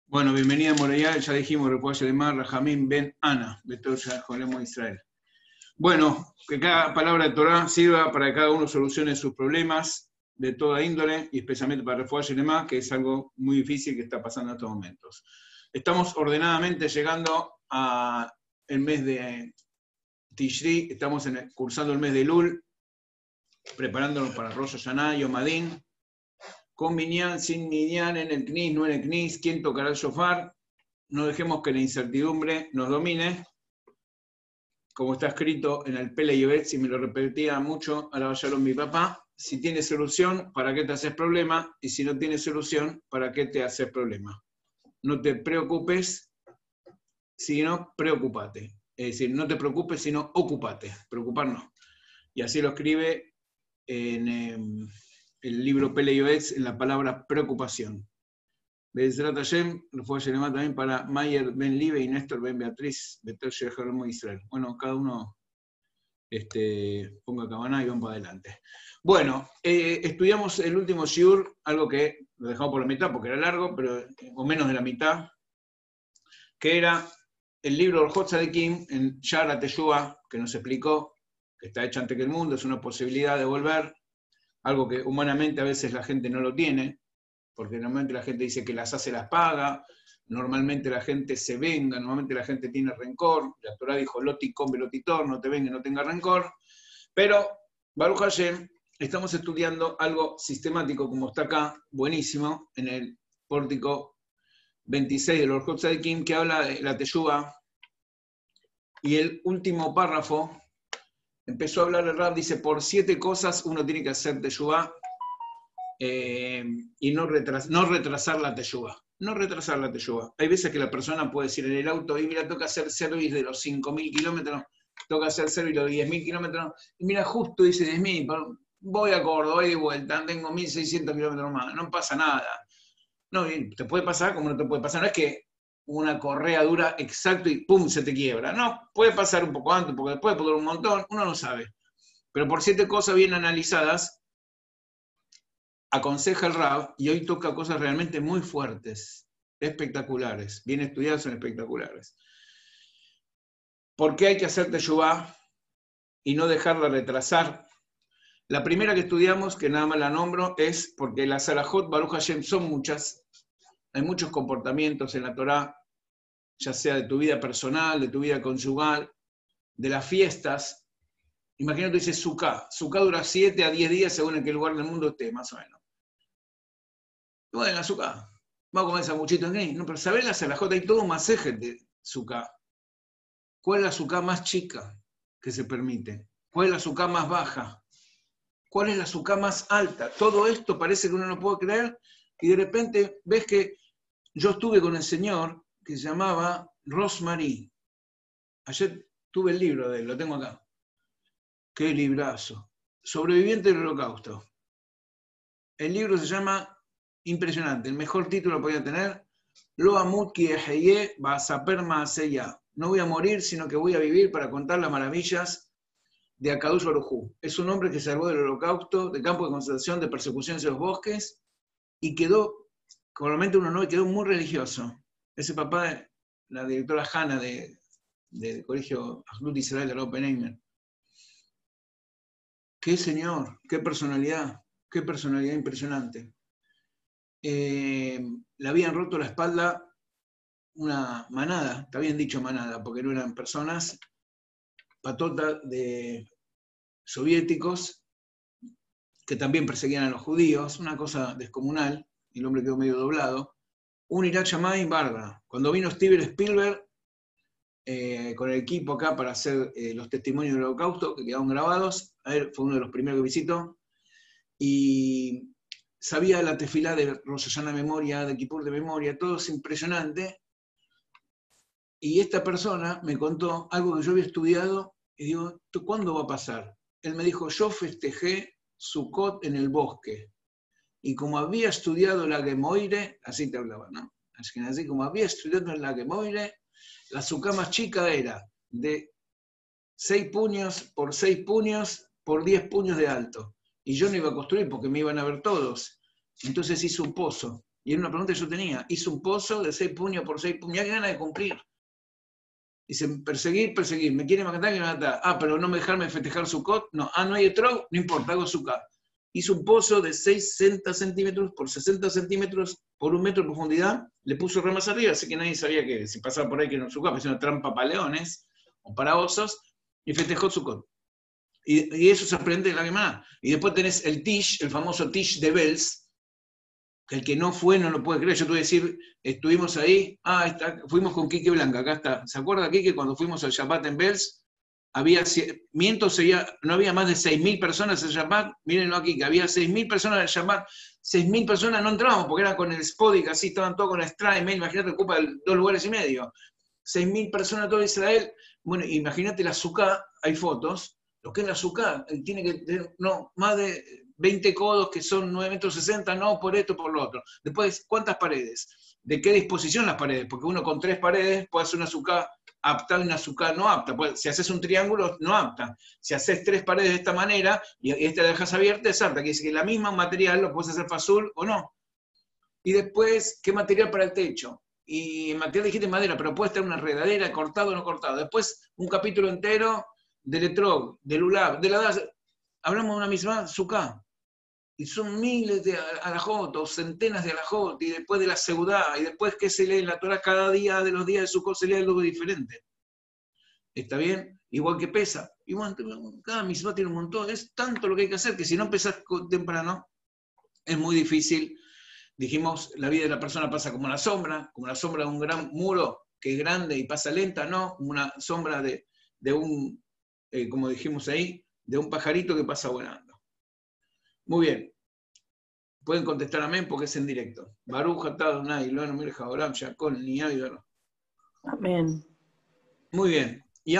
Bueno, bienvenida a Morayá, ya dijimos, Refuaje de Mar, Rajamín Ben Ana, de todo Israel. Bueno, que cada palabra de Torah sirva para que cada uno solucione sus problemas de toda índole, y especialmente para Refuaje de Mar, que es algo muy difícil que está pasando en estos momentos. Estamos ordenadamente llegando al mes de Tishri, estamos cursando el mes de Elul, preparándonos para Rosh Hashanah, Yom Adin, con minyan, sin minyan, en el knis, no en el knis, quién tocará el shofar. No dejemos que la incertidumbre nos domine, como está escrito en el Pele Yovet, si me lo repetía mucho, ahora vayaron mi papá, si tiene solución, ¿para qué te haces problema? Y si no tiene solución, ¿para qué te haces problema? No te preocupes, sino preocupate. Es decir, no te preocupes, sino ocupate. Preocupar no. Y así lo escribe en el libro Pele Yovet, en la palabra preocupación. Bezrat Hashem, Refuah Shelema también para Mayer Ben Libe y Néstor Ben Beatriz, Betel Shehermo Israel. Bueno, cada uno ponga cabana y vamos para adelante. Bueno, estudiamos el último shiur, algo que lo dejamos por la mitad porque era largo, pero o menos de la mitad, que era el libro Orjot Tzadikim en Shara Teshuvah, que nos explicó que está hecho ante que el mundo, es una posibilidad de volver, algo que humanamente a veces la gente no lo tiene, porque normalmente la gente dice que las hace, las paga, normalmente la gente se venga, normalmente la gente tiene rencor, la Torah dijo, loti come lotitor, no te venga, no tenga rencor, pero, Baruch Hashem, estamos estudiando algo sistemático, como está acá, buenísimo, en el pórtico 26 del Orjot Tzadikim, que habla de la Teshuvah, y el último párrafo, empezó a hablar el Rab, dice, por 7 cosas uno tiene que hacer Teshuvah, y no retrasar la teshuvah. No retrasar la teshuvah. Hay veces que la persona puede decir en el auto, y mira, toca hacer service de los 5.000 kilómetros, toca hacer service de los 10.000 kilómetros, y mira, justo dice 10.000, voy a Córdoba, voy de vuelta, tengo 1.600 kilómetros más, no pasa nada. No, te puede pasar como no te puede pasar, no es que una correa dura exacto y pum, se te quiebra. No, puede pasar un poco antes, porque después puede durar un montón, uno no sabe. Pero por 7 cosas bien analizadas, aconseja el Rab, y hoy toca cosas realmente muy fuertes, espectaculares, bien estudiadas, son espectaculares. ¿Por qué hay que hacer teshuvah y no dejarla retrasar? La primera que estudiamos, que nada más la nombro, es porque las alajot Baruch Hashem son muchas, hay muchos comportamientos en la Torah, ya sea de tu vida personal, de tu vida conyugal, de las fiestas. Imagínate, dice Sukkah. Sukkah dura 7 a 10 días según en qué lugar del mundo esté, más o menos. Bueno, la Sukkah. Vamos a comer sanguchito en gris. No, pero ¿sabés la salajota? Hay todo un maseje de Sukkah. ¿Cuál es la Sukkah más chica que se permite? ¿Cuál es la Sukkah más baja? ¿Cuál es la Sukkah más alta? Todo esto parece que uno no puede creer, y de repente ves que yo estuve con el señor que se llamaba Rosemary. Ayer tuve el libro de él, lo tengo acá. Qué librazo. Sobreviviente del Holocausto. El libro se llama, impresionante, el mejor título podía tener, Lo amut ki eheye ba'asaper ma'aseya. No voy a morir, sino que voy a vivir para contar las maravillas de Akadosh Baruj Hu. Es un hombre que salvó del Holocausto, de campo de concentración, de persecuciones en los bosques, y quedó, probablemente uno no, quedó muy religioso. Ese papá, la directora Hanna del colegio Ahdut Israel de la Oppenheimer. Qué señor, qué personalidad impresionante. Le habían roto la espalda una manada, está bien dicho manada, porque no eran personas, patota de soviéticos que también perseguían a los judíos, una cosa descomunal, y el hombre quedó medio doblado. Un Irat Shamayim bárbara. Cuando vino Steven Spielberg con el equipo acá para hacer los testimonios del Holocausto, que quedaron grabados, a él fue uno de los primeros que visitó, y sabía la tefilá de Rosh Hashanah de memoria, de Kippur de memoria, todo es impresionante. Y esta persona me contó algo que yo había estudiado, y digo, ¿cuándo va a pasar? Él me dijo, yo festejé Sukkot en el bosque, y como había estudiado la Gemoire, así te hablaba, ¿no? Así como había estudiado en la Gemoire, la Sukkah más chica era de 6 puños por 6 puños por 10 puños de alto. Y yo no iba a construir porque me iban a ver todos. Entonces hice un pozo. Y era una pregunta que yo tenía. Hizo un pozo de 6 puños por 6 puños. Mirá qué ganas de cumplir. Dice, perseguir. ¿Me quieren matar? ¿Quieren matar? Ah, pero no me dejarme festejar Sukkot. No. Ah, no hay etrog. No importa, hago Sukkot. Hizo un pozo de 60 centímetros por 60 centímetros por 1 metro de profundidad. Le puso ramas arriba, así que nadie sabía que si pasaba por ahí que no Sukkot, parecía una trampa para leones o para osos. Y festejó Sukkot. Y eso se aprende de la Gemara. Y después tenés el Tish, el famoso Tish de Belz, que el que no fue no lo puede creer. Yo te voy a decir, estuvimos ahí, fuimos con Quique Blanca, acá está. ¿Se acuerda, Quique, cuando fuimos al Shabbat en Belz? No había más de 6.000 personas en Shabbat. Mírenlo aquí, que había 6.000 personas en el Shabbat. 6.000 personas no entrábamos porque era con el Spodik, así estaban todos con la Strime, imagínate, ocupa 2 lugares y medio. 6.000 personas todo Israel. Bueno, imagínate la Sukkah, hay fotos. Lo que es la Sukkah, tiene que tener más de 20 codos que son 9,60 metros, no por esto, por lo otro. Después, ¿cuántas paredes? ¿De qué disposición las paredes? Porque uno con 3 paredes puede hacer una Sukkah apta y una Sukkah no apta. Si haces un triángulo, no apta. Si haces 3 paredes de esta manera y esta la dejas abierta, es apta. Quiere decir que la misma material lo puedes hacer fazul o no. Y después, ¿qué material para el techo? Y material dijiste madera, pero puede estar una enredadera, cortado o no cortado. Después, un capítulo entero del etrog, del ulab, de la das. Hablamos de una misma Sukkah. Y son miles de alajot, o centenas de alajot, y después de la seudá, y después que se lee en la Torah cada día de los días de Sukkot se lee algo diferente. ¿Está bien? Igual que pesa. Igual, cada misma tiene un montón. Es tanto lo que hay que hacer que si no empezás temprano, es muy difícil. Dijimos, la vida de la persona pasa como la sombra de un gran muro que es grande y pasa lenta, no, una sombra de un, como dijimos ahí, de un pajarito que pasa volando. Muy bien. Pueden contestar amén porque es en directo. Baruch atah Adonai Eloheinu melech haolam she'akol niyah bid'oro. Amén. Muy bien. Y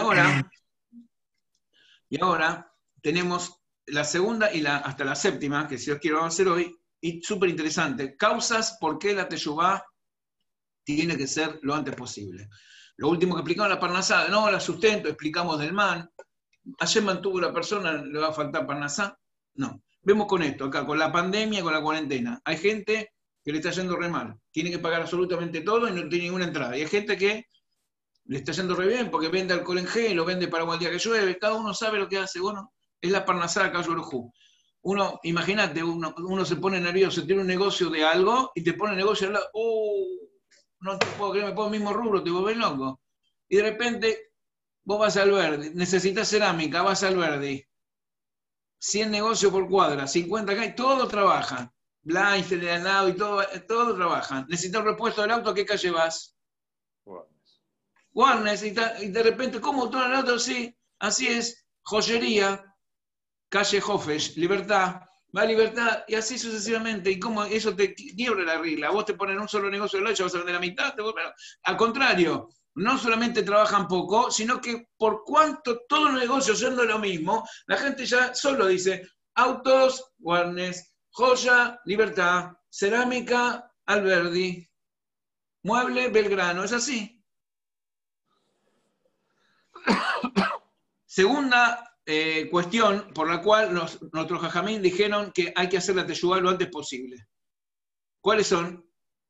ahora tenemos la segunda y hasta la séptima, que si os quiero vamos a hacer hoy, y súper interesante. Causas por qué la teshuvá tiene que ser lo antes posible. Lo último que explicamos la parnasá, no la sustento, explicamos del man. Ayer mantuvo la persona, ¿le va a faltar parnasá? No. Vemos con esto, acá, con la pandemia, con la cuarentena. Hay gente que le está yendo re mal. Tiene que pagar absolutamente todo y no tiene ninguna entrada. Y hay gente que le está yendo re bien porque vende alcohol en gel, lo vende para el día que llueve. Cada uno sabe lo que hace. Bueno, es la parnasá acá, Yorujú. Uno, imagínate, uno se pone nervioso, tiene un negocio de algo y te pone el negocio al lado. No te puedo creer, me pongo el mismo rubro, te volvés loco. Y de repente, vos vas al Verdi, necesitas cerámica, vas al Verdi. 100 negocios por cuadra, 50 acá, y todo trabaja. Blindstel de al lado y todo trabaja. Necesitas un repuesto del auto, ¿a qué calle vas? Warnes, y de repente, ¿cómo todo el auto? Sí, así es, joyería, calle Hofesh, Libertad, va a Libertad, y así sucesivamente. Y cómo eso te quiebra la regla. Vos te pones en un solo negocio del auto, vas a vender la mitad. Al contrario, no solamente trabajan poco, sino que por cuanto todos los negocios siendo lo mismo, la gente ya solo dice autos, Warnes, joya, Libertad, cerámica, Alberdi, mueble, Belgrano, es así. Segunda cuestión por la cual nuestros jajamín dijeron que hay que hacer la teshuvá lo antes posible. ¿Cuáles son?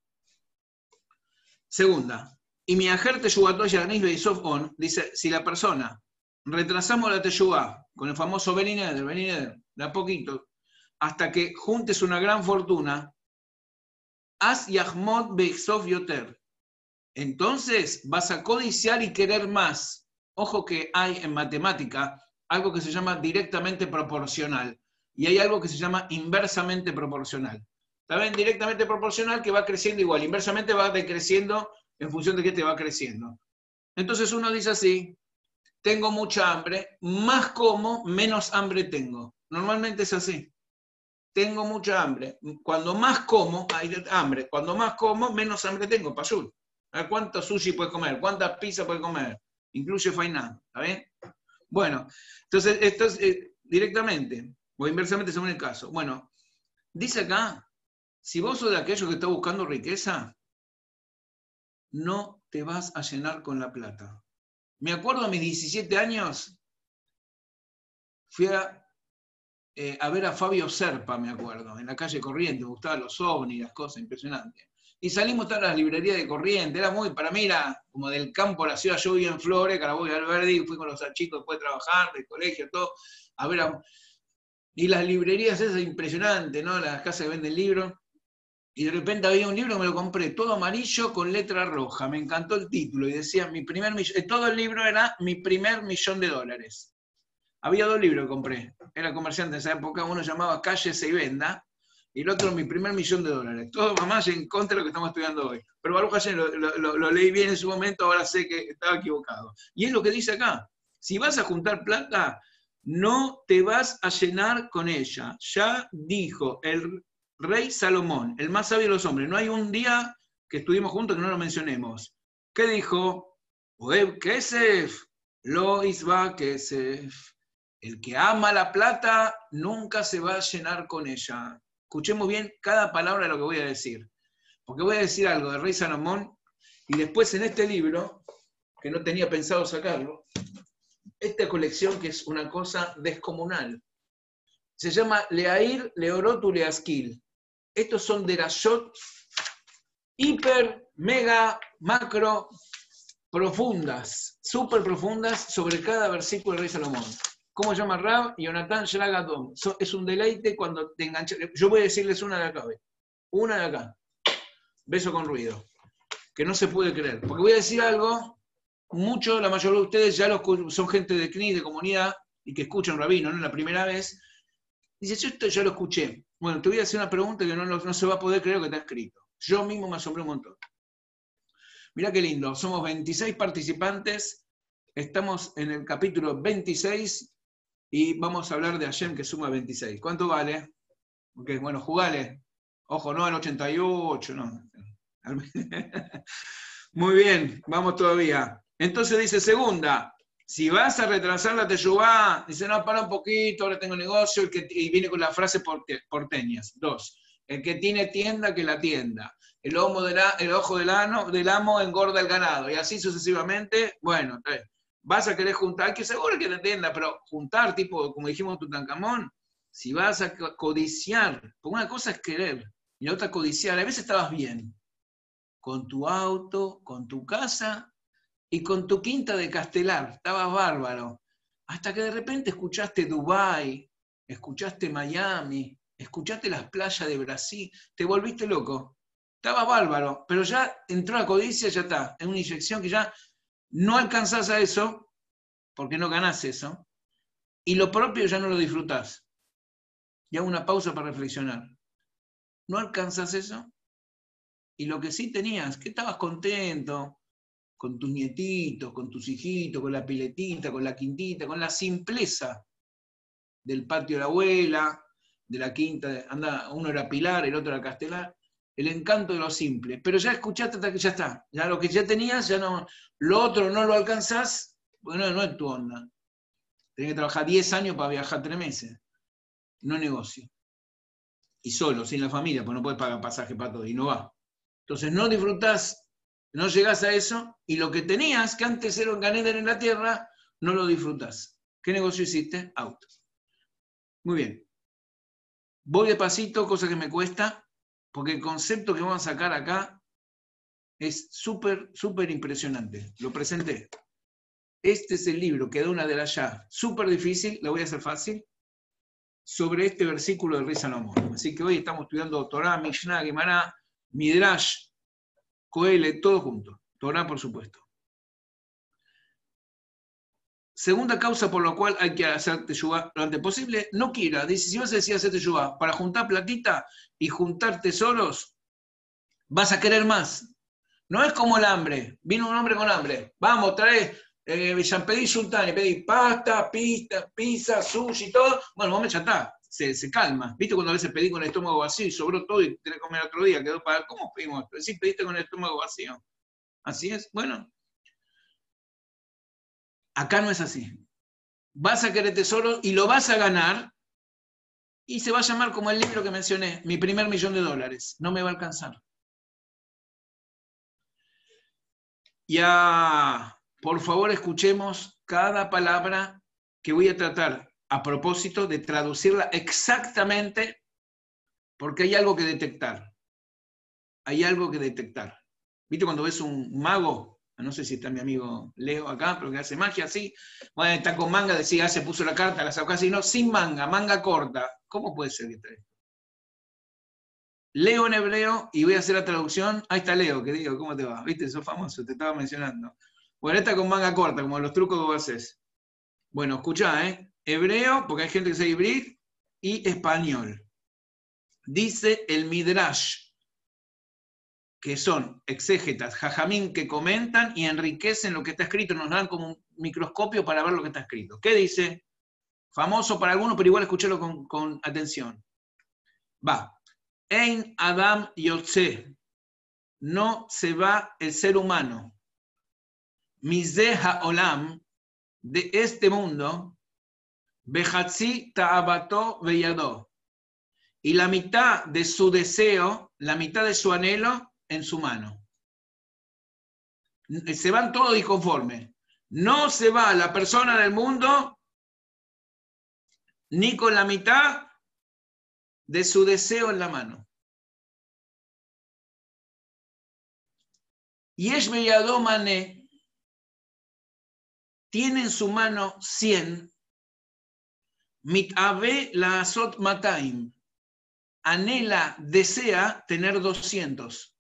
Segunda, y mi ajer teshuvá yanis beisof on, dice, si la persona retrasamos la teshuvá con el famoso Benineder, de a poquito, hasta que juntes una gran fortuna, as yahmod beisof yoter, entonces vas a codiciar y querer más. Ojo que hay en matemática algo que se llama directamente proporcional y hay algo que se llama inversamente proporcional. ¿Saben? Directamente proporcional que va creciendo igual, inversamente va decreciendo en función de qué te va creciendo. Entonces uno dice así, tengo mucha hambre, más como, menos hambre tengo. Normalmente es así. Tengo mucha hambre. Cuando más como, hay hambre. Cuando más como, menos hambre tengo. Payul. ¿Cuánto sushi puedes comer? ¿Cuántas pizzas puedes comer? Incluye fainá. ¿Está bien? Bueno, entonces esto es directamente o inversamente según el caso. Bueno, dice acá, si vos sos de aquellos que está buscando riqueza, no te vas a llenar con la plata. Me acuerdo a mis 17 años, fui a ver a Fabio Serpa, me acuerdo, en la calle Corriente, me gustaban los ovnis, las cosas impresionantes. Y salimos a las librerías de Corrientes, era muy, para mí era como del campo a la ciudad. Yo vivía en Flores, Carabobo y Alberdi, fui con los chicos después de trabajar, del colegio, todo, a ver, y las librerías esas impresionantes, ¿no? Las casas que venden libros. Y de repente había un libro, me lo compré, todo amarillo con letra roja. Me encantó el título y decía, mi primer millón, todo el libro era Mi primer millón de dólares. Había 2 libros que compré. Era comerciante en esa época, uno llamaba Cállese y Venda, y el otro Mi primer millón de dólares. Todo mamá en contra de lo que estamos estudiando hoy. Pero Baruch Hashem lo leí bien en su momento, ahora sé que estaba equivocado. Y es lo que dice acá. Si vas a juntar plata, no te vas a llenar con ella. Ya dijo el rey Salomón, el más sabio de los hombres. No hay un día que estuvimos juntos que no lo mencionemos. ¿Qué dijo? Oeb Kesef, lo isba Kesef. El que ama la plata nunca se va a llenar con ella. Escuchemos bien cada palabra de lo que voy a decir. Porque voy a decir algo del rey Salomón y después en este libro, que no tenía pensado sacarlo, esta colección que es una cosa descomunal. Se llama Leair, Leorotu, Leaskil. Estos son derashot hiper, mega, macro, profundas, súper profundas sobre cada versículo del rey Salomón. ¿Cómo se llama Rab? Yonatán Shragadom. Es un deleite cuando te enganchas. Yo voy a decirles una de acá, ¿ves? Una de acá. Beso con ruido. Que no se puede creer. Porque voy a decir algo, la mayoría de ustedes ya son gente de CNI, de comunidad, y que escuchan rabino, ¿no? La primera vez. Dice, yo esto ya lo escuché. Bueno, te voy a hacer una pregunta que no se va a poder creer lo que está escrito. Yo mismo me asombré un montón. Mirá qué lindo. Somos 26 participantes. Estamos en el capítulo 26. Y vamos a hablar de Hashem que suma 26. ¿Cuánto vale? Okay, bueno, jugale. Ojo, no al 88, no. Muy bien, vamos todavía. Entonces dice, segunda, si vas a retrasar la teshuvá, dice, no, para un poquito, ahora tengo negocio, y viene con la frase porteñas. 2, el que tiene tienda, que la tienda. El ojo del amo engorda el ganado. Y así sucesivamente, bueno, 3. Vas a querer juntar, que seguro que te entienda, pero juntar, tipo, como dijimos Tutankamón, si vas a codiciar, porque una cosa es querer, y la otra codiciar, a veces estabas bien, con tu auto, con tu casa, y con tu quinta de Castelar, estabas bárbaro, hasta que de repente escuchaste Dubái, escuchaste Miami, escuchaste las playas de Brasil, te volviste loco, estabas bárbaro, pero ya entró la codicia, ya está, es una inyección que ya no alcanzás a eso, porque no ganás eso, y lo propio ya no lo disfrutás. Y hago una pausa para reflexionar. No alcanzás eso, y lo que sí tenías, que estabas contento con tus nietitos, con tus hijitos, con la piletita, con la quintita, con la simpleza del patio de la abuela, de la quinta, uno era Pilar, el otro era Castelar, el encanto de lo simple. Pero ya escuchaste hasta que ya está. Ya lo que ya tenías, ya no. Lo otro no lo alcanzás, porque no es tu onda. Tenés que trabajar 10 años para viajar 3 meses. No negocio. Y solo, sin la familia, pues no puedes pagar pasaje para todo y no va. Entonces no disfrutás, no llegás a eso, y lo que tenías, que antes era un ganadero en la tierra, no lo disfrutás. ¿Qué negocio hiciste? Auto. Muy bien. Voy despacito, cosa que me cuesta, porque el concepto que vamos a sacar acá es súper, súper impresionante. Lo presenté. Este es el libro que da una de las ya súper difícil, la voy a hacer fácil, sobre este versículo del rey Salomón. Así que hoy estamos estudiando Torah, Mishnah, Gemara, Midrash, Coelho, todo junto. Torah, por supuesto. Segunda causa por la cual hay que hacer teshuvá lo antes posible, no quiera. Dice, si vas a decir hacer teshuvá para juntar platita y juntar tesoros, vas a querer más. No es como el hambre. Vino un hombre con hambre. Vamos, trae, pedí sultán, pedí pasta, pizza, sushi, todo. Bueno, vamos, ya está. Se calma. ¿Viste cuando a veces pedí con el estómago vacío y sobró todo y tenés que comer otro día? Quedó para. ¿Cómo pedimos? Sí, pediste con el estómago vacío. Así es. Bueno. Acá no es así. Vas a querer tesoro y lo vas a ganar y se va a llamar como el libro que mencioné, Mi primer millón de dólares. No me va a alcanzar. Ya, por favor, escuchemos cada palabra que voy a tratar a propósito de traducirla exactamente porque hay algo que detectar. hay algo que detectar. ¿Viste cuando ves un mago? No sé si está mi amigo Leo acá, pero que hace magia así. Bueno, está con manga, decía, se puso la carta, la sacó así. No, sin manga, manga corta. ¿Cómo puede ser que esté esto? Leo en hebreo y voy a hacer la traducción. Ahí está Leo, que digo, ¿cómo te va? ¿Viste? Sos famoso, te estaba mencionando. Bueno, esta con manga corta, como los trucos que vos haces. Bueno, escuchá, hebreo, porque hay gente que se hibrid, y español. Dice el Midrash, que son exégetas, jajamín, que comentan y enriquecen lo que está escrito, nos dan como un microscopio para ver lo que está escrito. ¿Qué dice? Famoso para algunos, pero igual escúchalo con atención. Va. Ein Adam Yotze. No se va el ser humano. Mizeh Ha'olam, de este mundo, Behatzi Ta'abato Veyadó. Y la mitad de su deseo, la mitad de su anhelo, en su mano. Se van todos disconformes. No se va la persona del mundo ni con la mitad de su deseo en la mano. Yesh Beyadó Mané tiene en su mano 100. Mitave la Asot Mataim. Anhela, desea tener 200.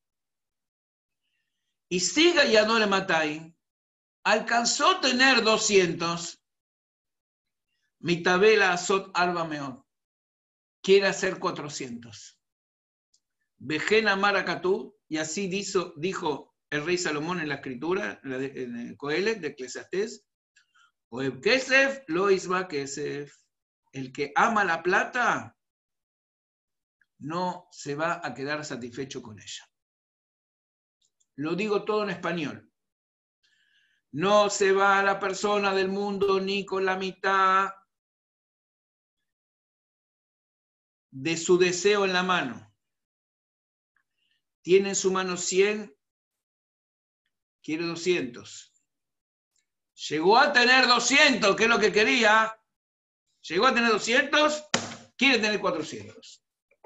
Y siga Yadó le Mataim. Alcanzó a tener 200. Mitave la Asot Arba Meot. Quiere hacer 400. Vejena Maracatú, y así dijo el rey Salomón en la escritura, en el Coelet de Eclesiastés, Oeb Kesef, lo isba Kesef. El que ama la plata no se va a quedar satisfecho con ella. Lo digo todo en español. No se va la persona del mundo ni con la mitad de su deseo en la mano. Tiene en su mano 100, quiere 200. Llegó a tener 200, que es lo que quería. Llegó a tener 200, quiere tener 400.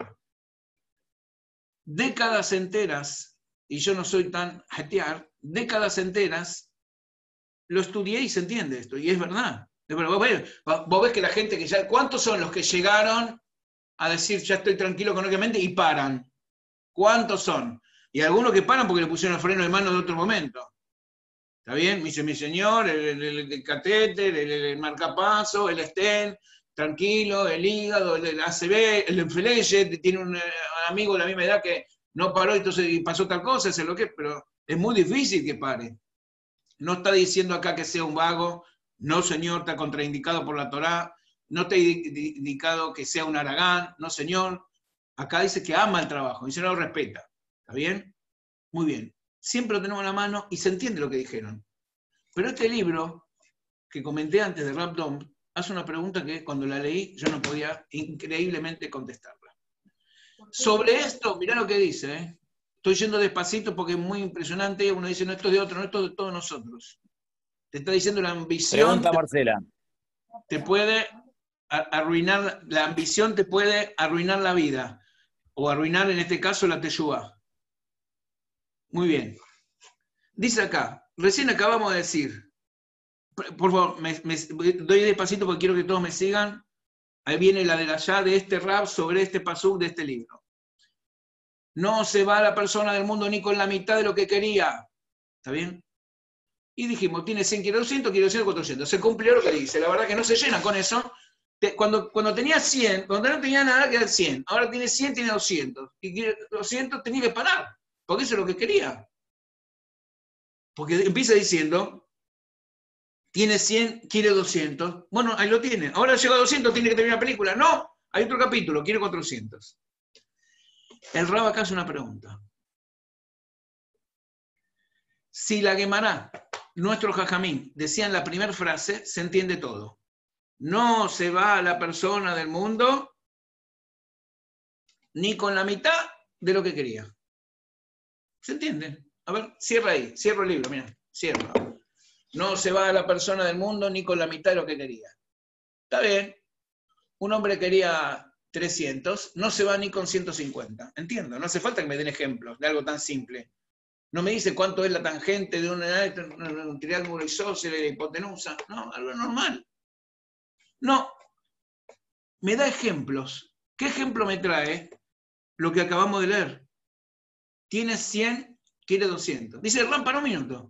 Décadas enteras, y yo no soy tan hatear, décadas enteras, lo estudié y se entiende esto, y es verdad. Vos ves que la gente que ya, ¿cuántos son los que llegaron a decir ya estoy tranquilo económicamente y paran? ¿Cuántos son? Y algunos que paran porque le pusieron el freno de mano de otro momento. ¿Está bien? Me dice mi señor, el catéter, el marcapaso, el estén, tranquilo, el hígado, el ACV, el enfleje, tiene un amigo de la misma edad que no paró y pasó tal cosa, es lo que, pero es muy difícil que pare. No está diciendo acá que sea un vago, no señor, está contraindicado por la Torá, no está indicado que sea un haragán, no señor, acá dice que ama el trabajo, dice no lo respeta. ¿Está bien? Muy bien. Siempre lo tenemos en la mano y se entiende lo que dijeron. Pero este libro, que comenté antes de Rab Dom, hace una pregunta que cuando la leí yo no podía increíblemente contestarla. Sobre esto, mirá lo que dice, ¿eh? Estoy yendo despacito porque es muy impresionante. Uno dice, no, esto es de otro, no, esto es de todos nosotros. Te está diciendo la ambición. Pregunta Marcela. Te puede arruinar, la ambición te puede arruinar la vida. O arruinar, en este caso, la teshuvá. Muy bien. Dice acá, recién acabamos de decir, por favor, doy despacito porque quiero que todos me sigan. Ahí viene la de allá de este rab sobre este pasuk de este libro. No se va la persona del mundo ni con la mitad de lo que quería. ¿Está bien? Y dijimos, tiene 100, quiere 200, quiere 200, 400. Se cumplió lo que dice. La verdad que no se llena con eso. Cuando tenía 100, cuando no tenía nada, queda 100. Ahora tiene 100, tiene 200. Y quiere 200, tenía que parar. Porque eso es lo que quería. Porque empieza diciendo, tiene 100, quiere 200. Bueno, ahí lo tiene. Ahora llegó a 200, tiene que terminar la película. No, hay otro capítulo, quiere 400. El Rab acá hace una pregunta. Si la Guemará, nuestro Jajamín, decían la primera frase, se entiende todo. No se va la persona del mundo ni con la mitad de lo que quería. ¿Se entiende? A ver, cierra ahí, cierro el libro, mira, cierra. No se va la persona del mundo ni con la mitad de lo que quería. Está bien. Un hombre quería 300, no se va ni con 150. Entiendo, no hace falta que me den ejemplos de algo tan simple. No me dice cuánto es la tangente de un triángulo isósceles de la hipotenusa. No, algo normal. No, me da ejemplos. ¿Qué ejemplo me trae? Lo que acabamos de leer. Tiene 100, quiere 200. Dice, Ram, para un minuto.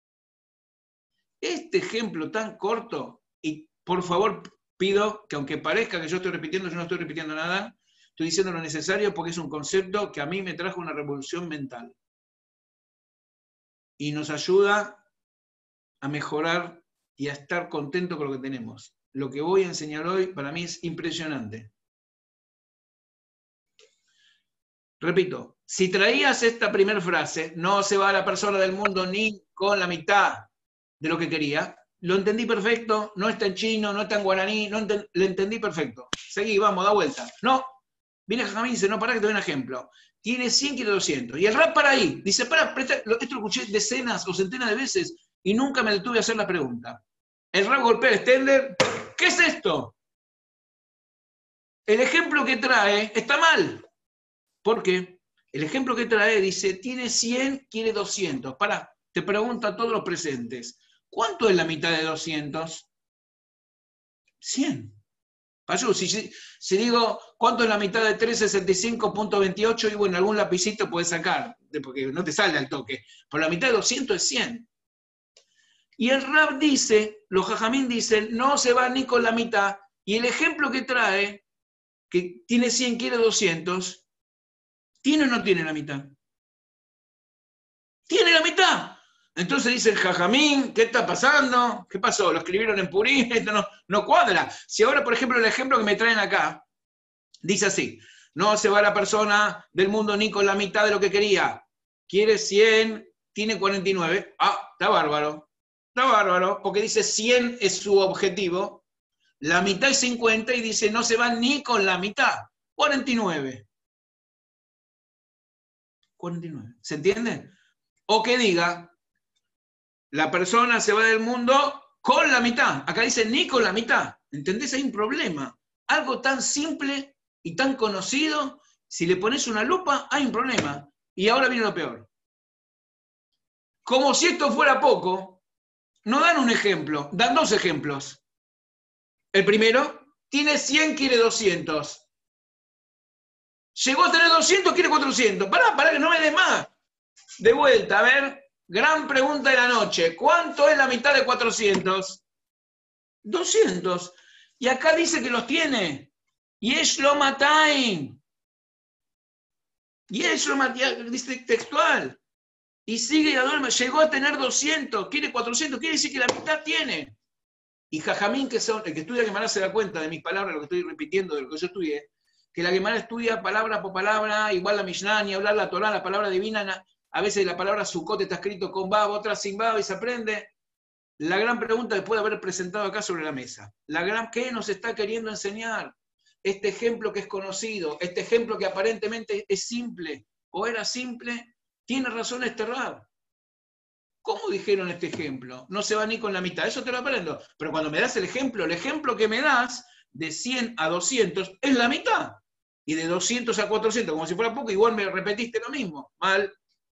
Este ejemplo tan corto, y por favor pido que aunque parezca que yo estoy repitiendo, yo no estoy repitiendo nada, estoy diciendo lo necesario porque es un concepto que a mí me trajo una revolución mental. Y nos ayuda a mejorar y a estar contento con lo que tenemos. Lo que voy a enseñar hoy para mí es impresionante. Repito, si traías esta primera frase, no se va la persona del mundo ni con la mitad de lo que quería, lo entendí perfecto, no está en chino, no está en guaraní, le entendí perfecto. Seguí, vamos, da vuelta. No, viene Jamín y dice, no, pará que te doy un ejemplo. Tiene 100, quiere 200. Y el Rab para ahí, dice, pará, esto lo escuché decenas o centenas de veces y nunca me detuve a hacer la pregunta. El Rab golpea el extender, ¿qué es esto? El ejemplo que trae está mal. ¿Por qué? El ejemplo que trae dice, tiene 100, quiere 200. Pará, te pregunto a todos los presentes, ¿cuánto es la mitad de 200? 100. Payú, si digo, ¿cuánto es la mitad de 365.28? Y bueno, algún lapicito puedes sacar, porque no te sale al toque. Pero la mitad de 200 es 100. Y el Rab dice, los jajamín dicen, no se va ni con la mitad. Y el ejemplo que trae, que tiene 100, quiere 200, ¿tiene o no tiene la mitad? ¡Tiene la mitad! Entonces dice el jajamín, ¿qué está pasando? ¿Qué pasó? ¿Lo escribieron en Purim? Esto no cuadra. Si ahora, por ejemplo, el ejemplo que me traen acá, dice así, no se va la persona del mundo ni con la mitad de lo que quería. Quiere 100, tiene 49. Ah, está bárbaro. Está bárbaro, porque dice 100 es su objetivo, la mitad es 50 y dice no se va ni con la mitad. 49. 49. ¿Se entiende? O que diga, la persona se va del mundo con la mitad. Acá dice ni con la mitad. ¿Entendés? Hay un problema. Algo tan simple y tan conocido, si le pones una lupa, hay un problema. Y ahora viene lo peor. Como si esto fuera poco, no dan un ejemplo, dan dos ejemplos. El primero, tiene 100, quiere 200. Llegó a tener 200, quiere 400. Pará, que no me des más. De vuelta, a ver. Gran pregunta de la noche. ¿Cuánto es la mitad de 400? 200. Y acá dice que los tiene. Y es lo matain. Y es lo matain, dice textual. Y sigue y duerme. Llegó a tener 200, quiere 400, quiere decir que la mitad tiene. Y Jajamín, el que estudia Gemara se da cuenta de mis palabras, lo que estoy repitiendo de lo que yo estudié, que la Gemara estudia palabra por palabra, igual la Mishnah, ni hablar la Torah, la palabra divina, a veces la palabra Sukkot está escrito con Bab, otra sin Bab, y se aprende. La gran pregunta después de haber presentado acá sobre la mesa, ¿qué nos está queriendo enseñar? Este ejemplo que es conocido, este ejemplo que aparentemente es simple, o era simple, tiene razón este Rab. ¿Cómo dijeron este ejemplo? No se va ni con la mitad, eso te lo aprendo. Pero cuando me das el ejemplo que me das, de 100 a 200, es la mitad. Y de 200 a 400, como si fuera poco, igual me repetiste lo mismo. Mal.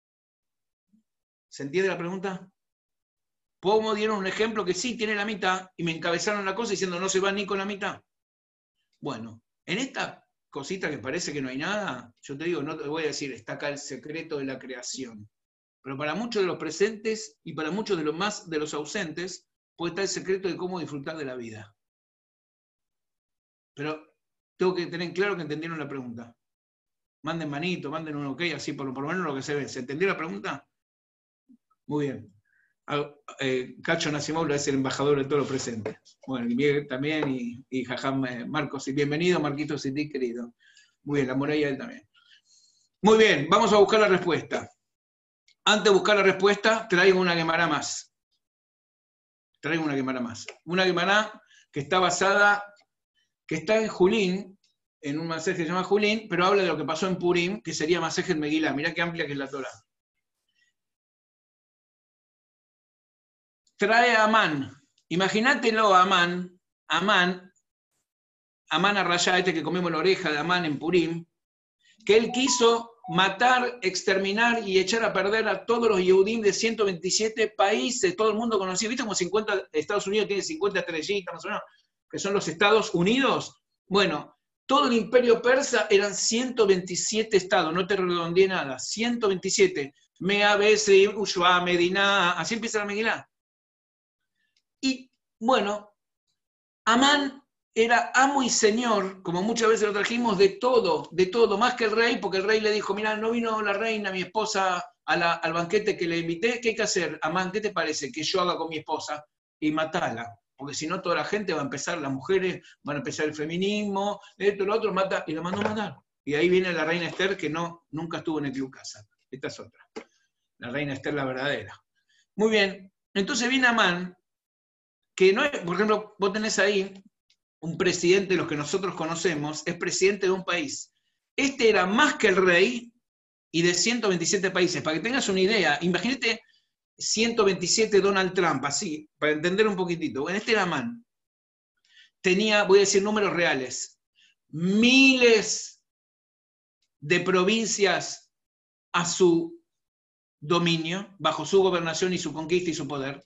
¿Se entiende la pregunta? ¿Cómo dieron un ejemplo que sí tiene la mitad y me encabezaron la cosa diciendo no se va ni con la mitad? Bueno, en esta cosita que parece que no hay nada, yo te digo, no te voy a decir, está acá el secreto de la creación. Pero para muchos de los presentes y para muchos de los ausentes, puede estar el secreto de cómo disfrutar de la vida. Pero tengo que tener claro que entendieron la pregunta. Manden manito, manden un ok, así por lo menos lo que se ve. ¿Se entendió la pregunta? Muy bien. Cacho Nasimobla es el embajador de todos los presentes. Bueno, y Miguel también, y Jajam Marcos. Y bienvenido, Marquito Cití, querido. Muy bien, la Morella él también. Muy bien, vamos a buscar la respuesta. Antes de buscar la respuesta, traigo una Gemara más. Una Gemara que está basada, que está en Julín, en un masaje que se llama Julín, pero habla de lo que pasó en Purim, que sería masaje en Megilá. Mirá qué amplia que es la Torá. Trae a Amán. Imagínatelo a Amán. Amán Amán Arrayá, este que comemos la oreja de Amán en Purim, que él quiso matar, exterminar y echar a perder a todos los Yehudim de 127 países, todo el mundo conocido. ¿Viste como 50, Estados Unidos tiene 50 estrellitas más o menos, que son los Estados Unidos? Bueno, todo el imperio persa eran 127 estados, no te redondeé nada, 127. Mea, Besri, Ushua, Medina, así empieza la Megilá. Y bueno, Amán era amo y señor, como muchas veces lo trajimos, de todo, más que el rey, porque el rey le dijo, mira, no vino la reina, mi esposa, al banquete que le invité, ¿qué hay que hacer? Amán, ¿qué te parece que yo haga con mi esposa? Y matala, porque si no toda la gente va a empezar, las mujeres van a empezar el feminismo, esto, lo otro, mata, y lo mandó a matar. Y ahí viene la reina Esther, que nunca estuvo en el Club Casa. Esta es otra. La reina Esther, la verdadera. Muy bien, entonces viene Amán, que no es, por ejemplo, vos tenés ahí un presidente, los que nosotros conocemos, es presidente de un país. Este era más que el rey y de 127 países. Para que tengas una idea, imagínate 127 Donald Trump, así, para entender un poquitito. Bueno, este era Amán. Tenía, voy a decir números reales, miles de provincias a su dominio, bajo su gobernación y su conquista y su poder.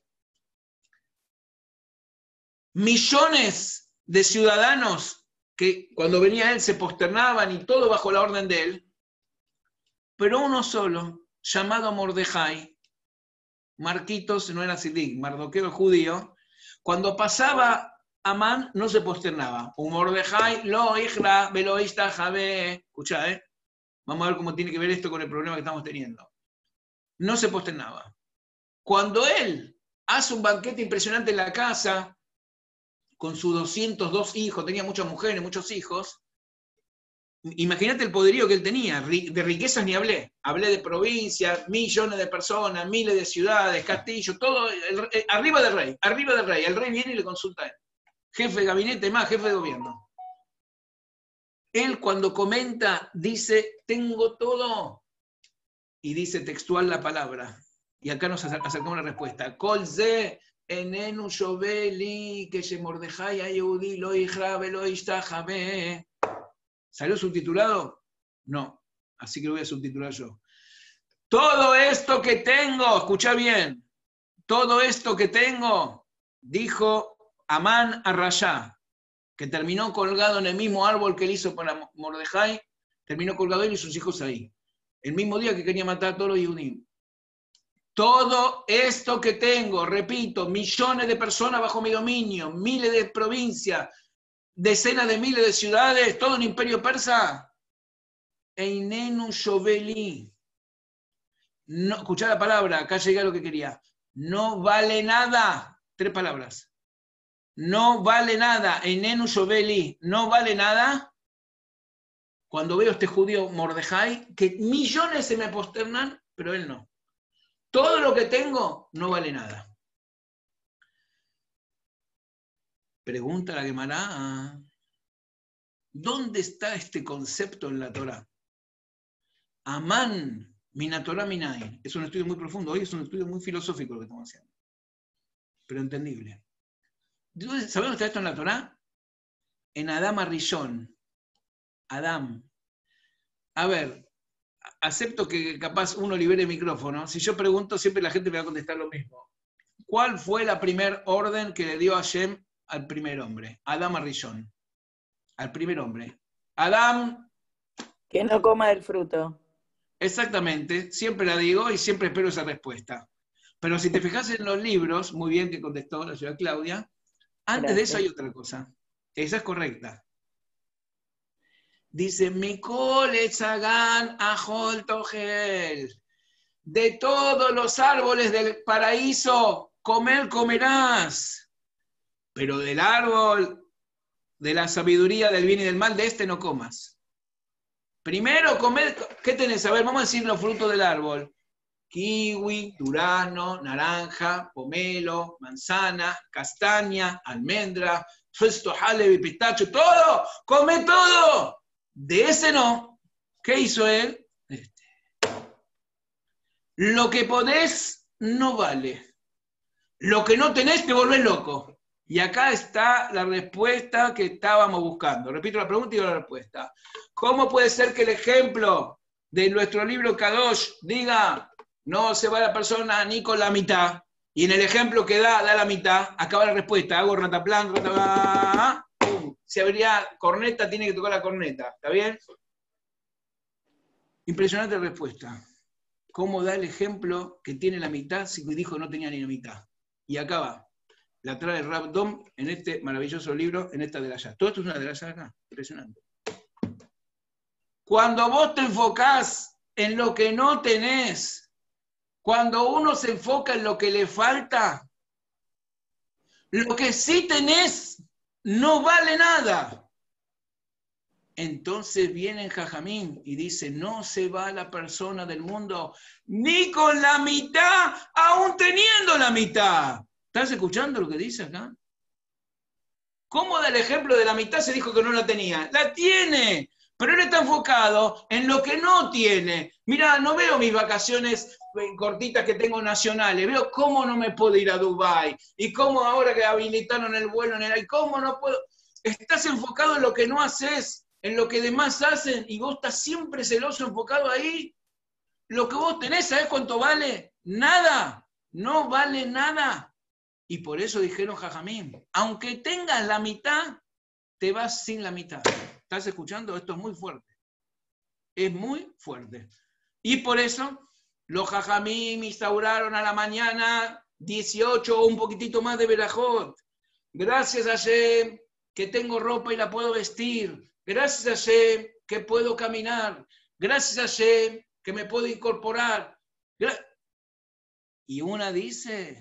Millones de ciudadanos que cuando venía él se posternaban y todo bajo la orden de él, pero uno solo, llamado Mordejai, Marquitos no era Sidik, Mardoqueo judío, cuando pasaba Amán no se posternaba. Un Mordejai, lo ijra, velo ista jabe. Escuchá, vamos a ver cómo tiene que ver esto con el problema que estamos teniendo. No se posternaba. Cuando él hace un banquete impresionante en la casa, con sus 202 hijos, tenía muchas mujeres, muchos hijos, imagínate el poderío que él tenía, de riquezas ni hablé, hablé de provincias, millones de personas, miles de ciudades, castillos, todo, arriba del rey, el rey viene y le consulta a él, jefe de gabinete más, jefe de gobierno. Él cuando comenta, dice, tengo todo, y dice textual la palabra, y acá nos acercamos a la respuesta, Kol ze enenu shoveli que se Mordejai a Yehudi lo ijra velo ishtajabe. ¿Salió subtitulado? No, así que lo voy a subtitular yo. Todo esto que tengo, escucha bien, todo esto que tengo, dijo Amán Arrayá, que terminó colgado en el mismo árbol que él hizo para Mordejai, terminó colgado él y sus hijos ahí. El mismo día que quería matar a todos los judíos. Todo esto que tengo, repito, millones de personas bajo mi dominio, miles de provincias, decenas de miles de ciudades, todo un imperio persa. Einenu Shoveli. No, escuchá la palabra, acá llegué a lo que quería. No vale nada. 3 palabras. No vale nada. Einenu Shoveli. No vale nada. Cuando veo a este judío Mordejai, que millones se me posternan, pero él no. Todo lo que tengo no vale nada. Pregunta la Guemará. ¿Dónde está este concepto en la Torá? Amán, Minatorá Minain. Es un estudio muy profundo. Hoy es un estudio muy filosófico lo que estamos haciendo. Pero entendible. ¿Sabemos dónde está esto en la Torá? En Adam Arishon. Adam. A ver, acepto que capaz uno libere el micrófono. Si yo pregunto, siempre la gente me va a contestar lo mismo. ¿Cuál fue la primer orden que le dio Hashem al primer hombre? Adam Arishon. Al primer hombre. Adam. Que no coma del fruto. Exactamente, siempre la digo y siempre espero esa respuesta. Pero si te fijas en los libros, muy bien que contestó la señora Claudia, antes de eso hay otra cosa. Esa es correcta. Dice, Mikol etzagan ajol togel. De todos los árboles del paraíso, comerás. Pero del árbol de la sabiduría del bien y del mal, de este no comas. Primero, comer, ¿qué tenés? A ver, vamos a decir los frutos del árbol. Kiwi, durazno, naranja, pomelo, manzana, castaña, almendra, suesto, jalebi, pistacho, todo, come todo. De ese no. ¿Qué hizo él? Lo que podés no vale. Lo que no tenés te volvés loco. Y acá está la respuesta que estábamos buscando. Repito la pregunta y la respuesta. ¿Cómo puede ser que el ejemplo de nuestro libro Kadosh diga, no se va la persona ni con la mitad? Y en el ejemplo que da la mitad, acaba la respuesta. Hago rataplan, rataplan, si habría corneta, tiene que tocar la corneta. ¿Está bien? Impresionante respuesta. ¿Cómo da el ejemplo que tiene la mitad si dijo no tenía ni la mitad? Y acá va. La trae Rav Dom en este maravilloso libro, en esta derashá. Todo esto es una derashá acá. Impresionante. Cuando vos te enfocás en lo que no tenés, cuando uno se enfoca en lo que le falta, lo que sí tenés no vale nada. Entonces viene Jajamín y dice, no se va la persona del mundo ni con la mitad, aún teniendo la mitad. ¿Estás escuchando lo que dice acá? ¿Cómo da el ejemplo de la mitad? Se dijo que no la tenía. ¡La tiene! Pero él está enfocado en lo que no tiene. Mirá, no veo mis vacaciones cortitas que tengo nacionales. Veo cómo no me puedo ir a Dubái. Y cómo ahora que habilitaron el vuelo en el aire, cómo no puedo. Estás enfocado en lo que no haces, en lo que demás hacen, y vos estás siempre celoso, enfocado ahí. Lo que vos tenés, ¿sabés cuánto vale? Nada. No vale nada. Y por eso dijeron Jajamín, aunque tengas la mitad, te vas sin la mitad. ¿Estás escuchando? Esto es muy fuerte. Es muy fuerte. Y por eso los Jajamín instauraron a la mañana 18 o un poquitito más de Berajot. Gracias a Hashem que tengo ropa y la puedo vestir. Gracias a Hashem que puedo caminar. Gracias a Hashem que me puedo incorporar. Y una dice...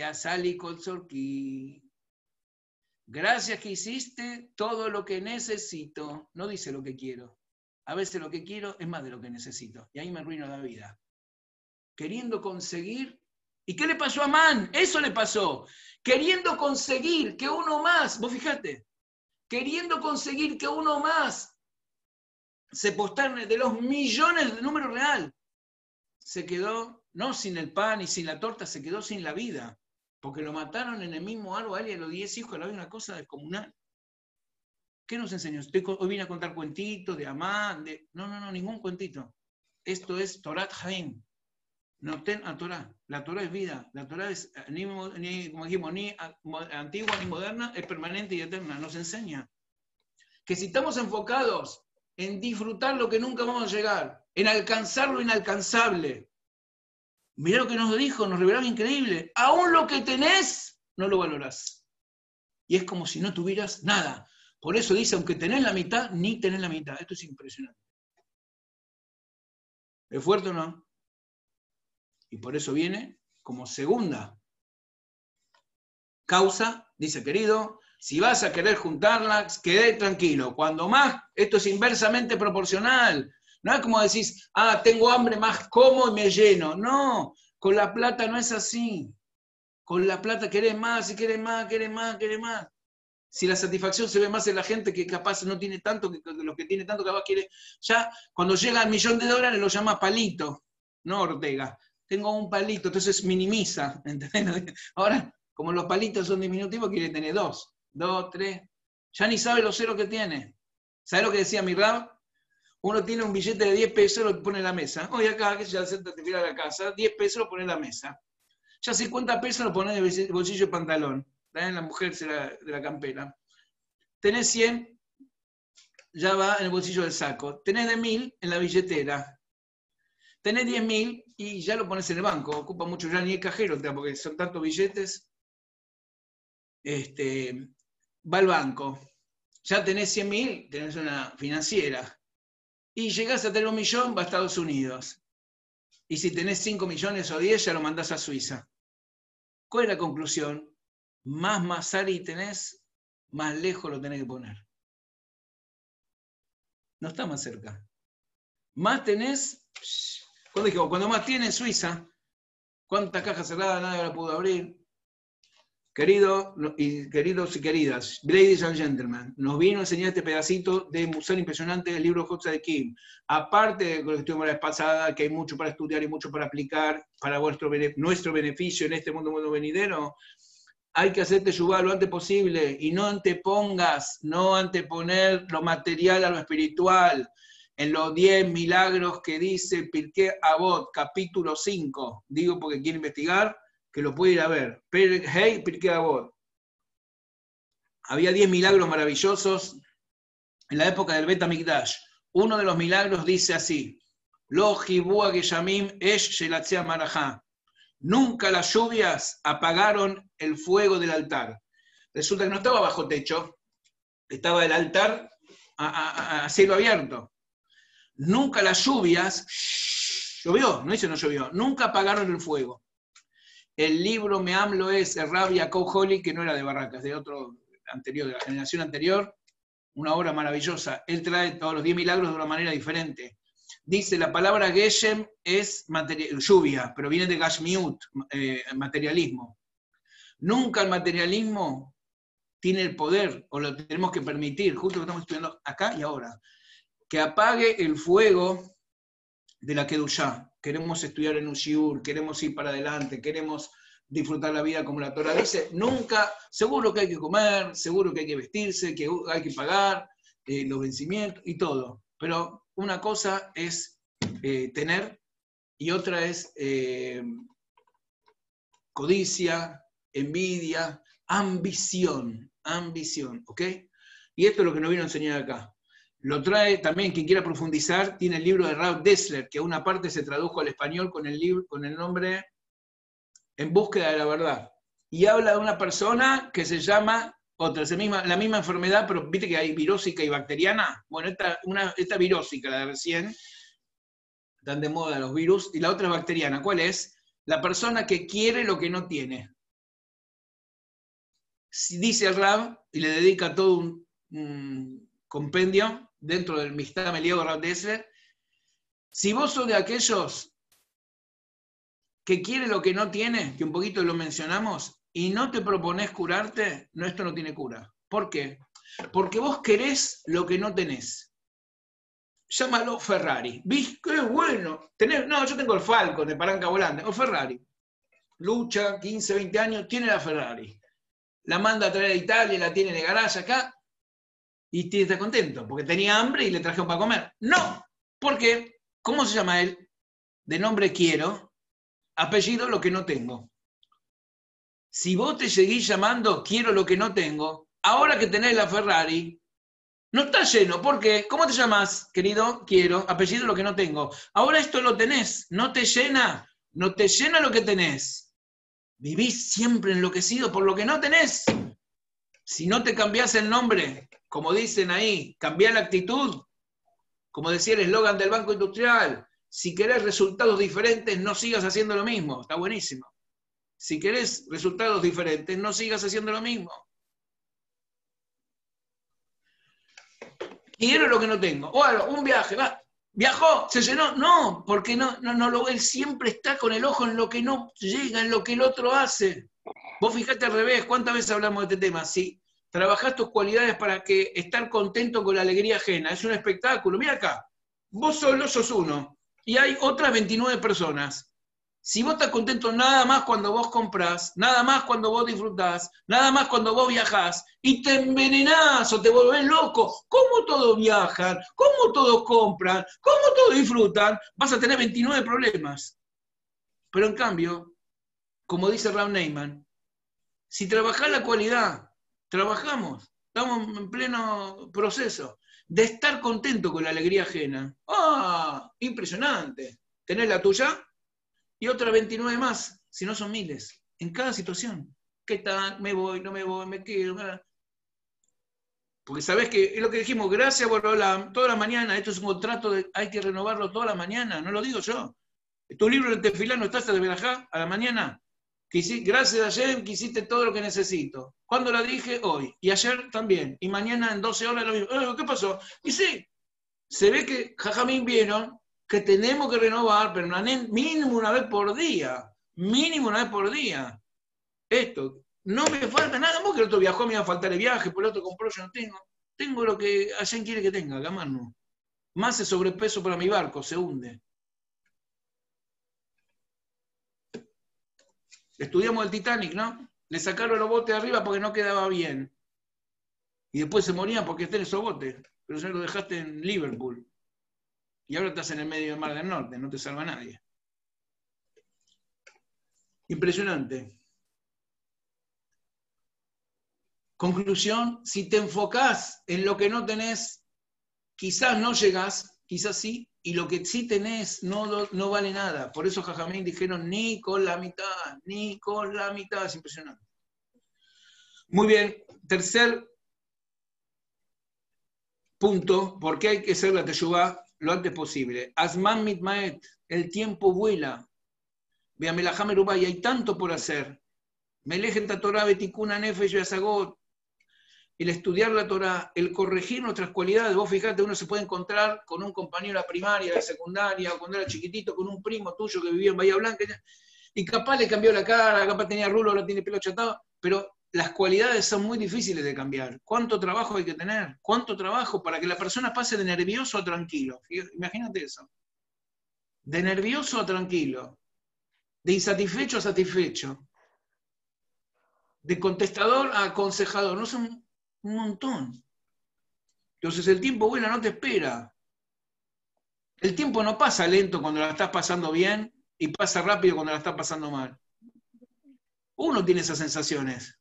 Gracias que hiciste todo lo que necesito. No dice lo que quiero. A veces lo que quiero es más de lo que necesito. Y ahí me arruino la vida. Queriendo conseguir. ¿Y qué le pasó a Amán? Eso le pasó. Queriendo conseguir que uno más, vos fíjate, queriendo conseguir que uno más se posterne de los millones de número real, se quedó no sin el pan y sin la torta, se quedó sin la vida. Porque lo mataron en el mismo árbol, a los 10 hijos, era una cosa descomunal. ¿Qué nos enseñó? Hoy vine a contar cuentitos de Amán, No, ningún cuentito. Esto es Torat Haim. Noten a Torah. La Torah es vida. La Torah es, como dijimos, ni antigua ni moderna, es permanente y eterna. Nos enseña que si estamos enfocados en disfrutar lo que nunca vamos a llegar, en alcanzar lo inalcanzable, mirá lo que nos dijo, nos revelaba increíble. Aún lo que tenés, no lo valorás. Y es como si no tuvieras nada. Por eso dice, aunque tenés la mitad, ni tenés la mitad. Esto es impresionante. ¿Es fuerte o no? Y por eso viene como segunda causa, dice, querido, si vas a querer juntarlas, quedé tranquilo. Cuando más, esto es inversamente proporcional. No es como decís, tengo hambre, más como y me lleno. No, con la plata no es así. Con la plata querés más y querés más, querés más, querés más. Si la satisfacción se ve más en la gente que capaz no tiene tanto, que los que tiene tanto capaz quiere. Ya cuando llega al $1.000.000 lo llama palito, no Ortega. Tengo un palito, entonces minimiza. ¿Entendés? Ahora, como los palitos son diminutivos, quiere tener 2, 3. Ya ni sabe los ceros que tiene. ¿Sabes lo que decía mi Rab? Uno tiene un billete de 10 pesos, lo pone en la mesa. Hoy acá, que ya te fui a la casa, 10 pesos lo pone en la mesa. Ya 50 pesos lo pone en el bolsillo de pantalón. También la mujer de la campera. Tenés 100, ya va en el bolsillo del saco. Tenés de 1.000 en la billetera. Tenés 10.000 y ya lo pones en el banco. Ocupa mucho, ya ni el cajero, porque son tantos billetes. Va al banco. Ya tenés 100.000, tenés una financiera. Y llegás a tener 1.000.000, va a Estados Unidos. Y si tenés 5 millones o 10, ya lo mandás a Suiza. ¿Cuál es la conclusión? Más masari tenés, más lejos lo tenés que poner. No está más cerca. Más tenés, cuando más tiene Suiza, ¿cuántas cajas cerradas nadie la pudo abrir? Queridos y queridas, ladies and gentlemen, nos vino a enseñar este pedacito de musar impresionante del libro Hotza de Kim. Aparte de lo que estuvimos la vez pasada, que hay mucho para estudiar y mucho para aplicar para nuestro beneficio en este mundo venidero, hay que hacer teshuvá lo antes posible y no anteponer lo material a lo espiritual. En los 10 milagros que dice Pirkei Avot, capítulo 5, digo porque quiere investigar, que lo puede ir a ver. Hey, Pirkei Avot. Había 10 milagros maravillosos en la época del Bet HaMikdash. Uno de los milagros dice así: Lo jibua geshamim esh shelatzea marajá. Nunca las lluvias apagaron el fuego del altar. Resulta que no estaba bajo techo, estaba el altar a cielo abierto. Nunca las lluvias, llovió, no dice no llovió, nunca apagaron el fuego. El libro Me'amlo es el Rabbi Yaakov Holly, que no era de Barracas, de otro anterior, de la generación anterior, una obra maravillosa. Él trae todos los 10 milagros de una manera diferente. Dice, la palabra Geshem es lluvia, pero viene de Gashmiut, materialismo. Nunca el materialismo tiene el poder, o lo tenemos que permitir, justo lo que estamos estudiando acá y ahora, que apague el fuego de la Kedushá. Queremos estudiar en un shiur, queremos ir para adelante, queremos disfrutar la vida como la Torah dice. Nunca, seguro que hay que comer, seguro que hay que vestirse, que hay que pagar los vencimientos y todo. Pero una cosa es tener y otra es codicia, envidia, ambición, ¿ok? Y esto es lo que nos vino a enseñar acá. Lo trae también, quien quiera profundizar, tiene el libro de Rav Dessler, que a una parte se tradujo al español con el nombre En búsqueda de la verdad. Y habla de una persona que se llama, la misma enfermedad, pero viste que hay virósica y bacteriana. Bueno, esta virósica, la de recién, están de moda los virus, y la otra es bacteriana. ¿Cuál es? La persona que quiere lo que no tiene. Dice el Rav, y le dedica todo un compendio dentro del Mishnah Meliego Rav Dessler, si vos sos de aquellos que quiere lo que no tiene, que un poquito lo mencionamos, y no te propones curarte, no, esto no tiene cura. ¿Por qué? Porque vos querés lo que no tenés. Llámalo Ferrari. ¿Viste? ¡Qué bueno! No, yo tengo el Falcon de palanca volante, o Ferrari. Lucha, 15, 20 años, tiene la Ferrari. La manda a traer a Italia, la tiene en el garaje acá, y está contento, porque tenía hambre y le trajeron para comer. ¡No! ¿Por qué? ¿Cómo se llama él? De nombre Quiero, apellido lo que no tengo. Si vos te seguís llamando Quiero lo que no tengo, ahora que tenés la Ferrari, no está lleno. ¿Por qué? ¿Cómo te llamas, querido? Quiero, apellido lo que no tengo. Ahora esto lo tenés, no te llena lo que tenés. Vivís siempre enloquecido por lo que no tenés. Si no te cambiás el nombre, como dicen ahí, cambiá la actitud, como decía el eslogan del Banco Industrial, si querés resultados diferentes, no sigas haciendo lo mismo. Está buenísimo. Si querés resultados diferentes, no sigas haciendo lo mismo. Quiero lo que no tengo. Bueno, un viaje, va. ¿Viajó? ¿Se llenó? No, porque él siempre está con el ojo en lo que no llega, en lo que el otro hace. Vos fijate al revés, ¿cuántas veces hablamos de este tema? Si trabajás tus cualidades para que estar contento con la alegría ajena, es un espectáculo. Mira acá, vos solo sos uno y hay otras 29 personas. Si vos estás contento nada más cuando vos comprás, nada más cuando vos disfrutás, nada más cuando vos viajás, y te envenenás o te volvés loco, ¿cómo todos viajan? ¿Cómo todos compran? ¿Cómo todos disfrutan? Vas a tener 29 problemas. Pero en cambio, como dice Rav Neyman, si trabajás la cualidad, trabajamos, estamos en pleno proceso de estar contento con la alegría ajena. ¡Ah! Impresionante. ¿Tenés la tuya? Y otras 29 más, si no son miles, en cada situación. ¿Qué tal? ¿Me voy? ¿No me voy? ¿Me quedo? Porque sabés que es lo que dijimos, gracias por toda la mañana, esto es un contrato, hay que renovarlo toda la mañana, no lo digo yo. Tu libro en Tefilá no estás de Berajá a la mañana. Gracias a Hashem que hiciste todo lo que necesito. ¿Cuándo la dije? Hoy. Y ayer también. Y mañana en 12 horas lo mismo. ¿Qué pasó? Y sí, se ve que Jajamín vieron que tenemos que renovar permanente, mínimo una vez por día. Mínimo una vez por día. Esto. No me falta nada más que el otro viajó, me iba a faltar el viaje, por el otro compró, yo no tengo. Tengo lo que Hashem quiere que tenga, acá más no. Más es sobrepeso para mi barco, se hunde. Estudiamos el Titanic, ¿no? Le sacaron los botes de arriba porque no quedaba bien. Y después se morían porque están esos botes. Pero ya lo dejaste en Liverpool. Y ahora estás en el medio del Mar del Norte, no te salva nadie. Impresionante. Conclusión, si te enfocás en lo que no tenés, quizás no llegás, quizás sí, y lo que sí tenés no vale nada. Por eso Jajamín dijeron ni con la mitad, ni con la mitad. Es impresionante. Muy bien, tercer punto, ¿por qué hay que hacer la teshuvá lo antes posible? Asman mitmaet, el tiempo vuela. Veamelajá merubá, y hay tanto por hacer. Melejen Torah betikuna nefesh veasagot. El estudiar la Torah, el corregir nuestras cualidades. Vos fijate, uno se puede encontrar con un compañero de la primaria, de la secundaria, o cuando era chiquitito, con un primo tuyo que vivía en Bahía Blanca, y capaz le cambió la cara, capaz tenía rulo, ahora tiene pelo achatado, pero las cualidades son muy difíciles de cambiar. ¿Cuánto trabajo hay que tener? ¿Cuánto trabajo para que la persona pase de nervioso a tranquilo? Imagínate eso. De nervioso a tranquilo. De insatisfecho a satisfecho. De contestador a aconsejador. No son un montón. Entonces el tiempo bueno no te espera. El tiempo no pasa lento cuando la estás pasando bien y pasa rápido cuando la estás pasando mal. Uno tiene esas sensaciones.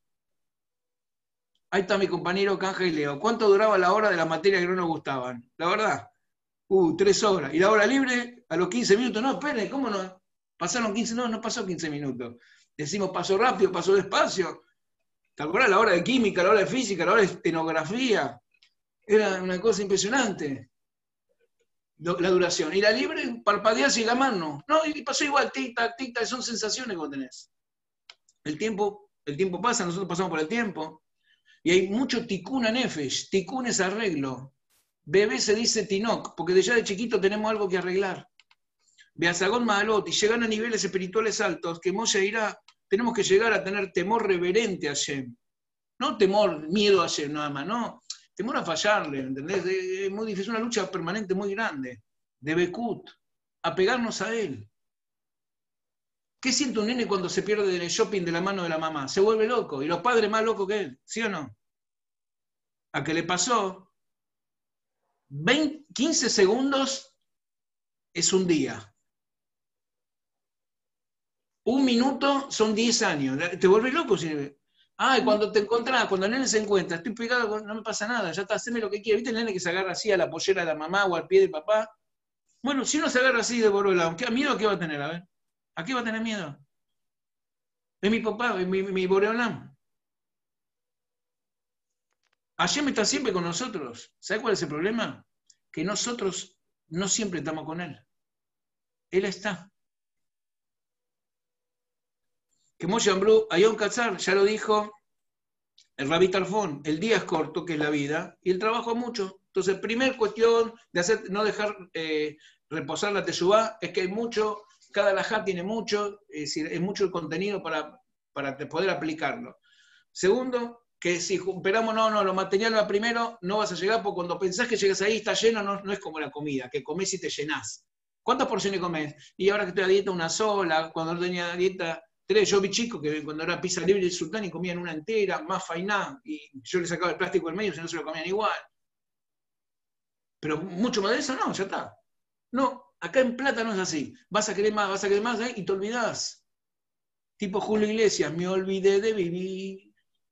Ahí está mi compañero Canja y Leo. ¿Cuánto duraba la hora de las materias que no nos gustaban? La verdad, 3 horas. Y la hora libre, a los 15 minutos. No, espere, ¿cómo no? Pasaron 15, no pasó 15 minutos. Decimos, pasó rápido, pasó despacio. ¿Te acuerdas la hora de química, la hora de física, la hora de estenografía? Era una cosa impresionante. La duración. Y la libre, parpadeás y la mano. No, y pasó igual, tic-tac, tic-tac, son sensaciones que vos tenés. El tiempo pasa, nosotros pasamos por el tiempo. Y hay mucho tikkun nefesh. Tikkun es arreglo. Bebé se dice tinok, porque de ya de chiquito tenemos algo que arreglar. Beazagón Maalot, y llegan a niveles espirituales altos, que Moshe irá, tenemos que llegar a tener temor reverente a Hashem. No temor, miedo a Hashem nada más, no. Temor a fallarle, ¿entendés? Es muy difícil, una lucha permanente muy grande. De Bekut, apegarnos a él. ¿Qué siente un nene cuando se pierde en el shopping de la mano de la mamá? Se vuelve loco, y los padres más locos que él, ¿sí o no? A que le pasó 15 segundos es un día. 1 minuto son 10 años. Te vuelves loco. Y cuando te encontrás, cuando el nene se encuentra, estoy pegado, no me pasa nada, ya está, haceme lo que quieras. ¿Viste el nene que se agarra así a la pollera de la mamá o al pie de papá? Bueno, si uno se agarra así de Borolam, ¿miedo a qué va a tener? A ver, ¿a qué va a tener miedo? Es mi papá, es mi Borolam. Hashem está siempre con nosotros. ¿Sabes cuál es el problema? Que nosotros no siempre estamos con él. Él está. Que Moshe Ambrú, Ayón Katzar, ya lo dijo el Rabí Tarfón, el día es corto, que es la vida, y el trabajo es mucho. Entonces, primer cuestión de no dejar reposar la teshuvá es que hay mucho, cada alajá tiene mucho, es decir, es mucho el contenido para poder aplicarlo. Segundo, que si esperamos, lo material va primero, no vas a llegar, porque cuando pensás que llegas ahí está lleno, no es como la comida, que comés y te llenás. ¿Cuántas porciones comés? Y ahora que estoy a dieta, una sola, cuando no tenía dieta, 3, yo vi chicos que cuando era pizza libre del sultán y comían una entera, más fainá, y yo le sacaba el plástico del medio, si no se lo comían igual. Pero mucho más de eso no, ya está. No, acá en Plata no es así. Vas a querer más, y te olvidás. Tipo Julio Iglesias, me olvidé de vivir.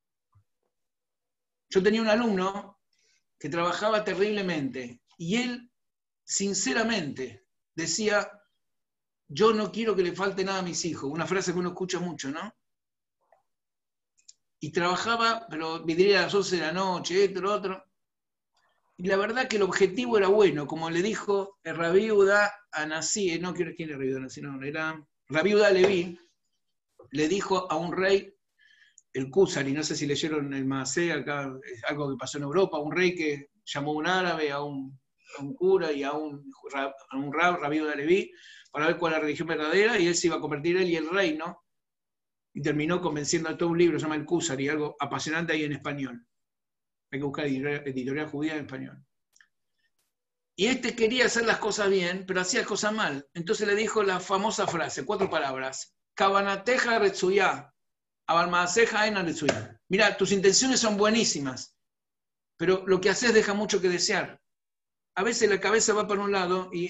Yo tenía un alumno que trabajaba terriblemente, y él, sinceramente, decía, yo no quiero que le falte nada a mis hijos, una frase que uno escucha mucho, ¿no? Y trabajaba, pero vendría a las 11 de la noche, esto, lo otro. Y la verdad que el objetivo era bueno, como le dijo el Rabí Udá a Nasí, no quiero quién era Rabí Udá Nasí, no, era Rabí Udá Leví, le dijo a un rey, el Kusari, no sé si leyeron el Maasé, acá es algo que pasó en Europa, un rey que llamó a un árabe, a un cura y a un rab, Rabí Udá Leví, para ver cuál era la religión verdadera, y él se iba a convertir él y el reino, y terminó convenciendo a todo un libro, se llama el Kusari, algo apasionante ahí en español. Hay que buscar editorial judía en español. Y este quería hacer las cosas bien, pero hacía las cosas mal. Entonces le dijo la famosa frase, 4 palabras, Kabanateja Retsuyá, Mira, tus intenciones son buenísimas, pero lo que haces deja mucho que desear. A veces la cabeza va para un lado y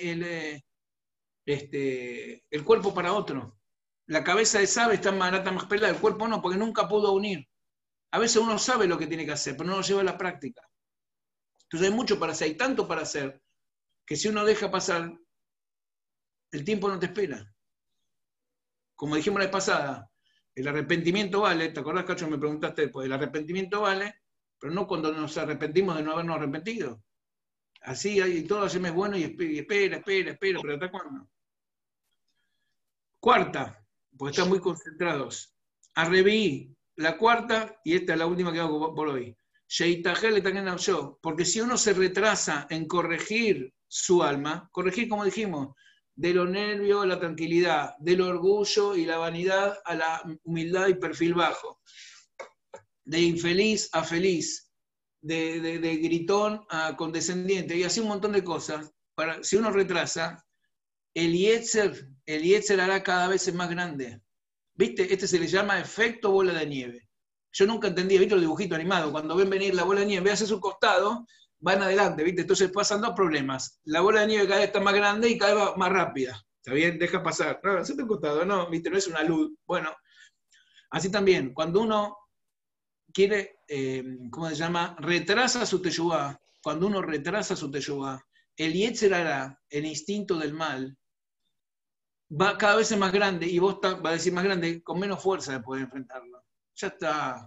el cuerpo para otro. La cabeza sabe está más pelada, el cuerpo no, porque nunca pudo unir. A veces uno sabe lo que tiene que hacer, pero no lo lleva a la práctica. Entonces hay mucho para hacer, hay tanto para hacer, que si uno deja pasar, el tiempo no te espera. Como dijimos la vez pasada, el arrepentimiento vale, ¿te acordás, Cacho? Me preguntaste después, el arrepentimiento vale, pero no cuando nos arrepentimos de no habernos arrepentido. Así, y todo es bueno y espera, pero ¿hasta cuándo? Cuarta, porque están muy concentrados. Arreví, la cuarta, y esta es la última que hago por hoy. Porque si uno se retrasa en corregir su alma, corregir como dijimos, de los nervios a la tranquilidad, del orgullo y la vanidad a la humildad y perfil bajo, de infeliz a feliz, de gritón a condescendiente, y así un montón de cosas. Si uno retrasa, el Yetzer hará cada vez más grande. ¿Viste? Este se le llama efecto bola de nieve. Yo nunca entendía, ¿viste? Los dibujitos animados, cuando ven venir la bola de nieve, hace su costado, van adelante, ¿viste? Entonces pasan dos problemas. La bola de nieve cada vez está más grande y cada vez va más rápida. ¿Está bien? Deja pasar. No, hace tu costado, no, ¿viste? No es una luz. Bueno, así también, cuando uno quiere, ¿cómo se llama? Retrasa su teshuvá. Cuando uno retrasa su teshuvá, el Yetzer hará, el instinto del mal, va cada vez es más grande, y vos va a decir más grande, con menos fuerza de poder enfrentarlo. Ya está.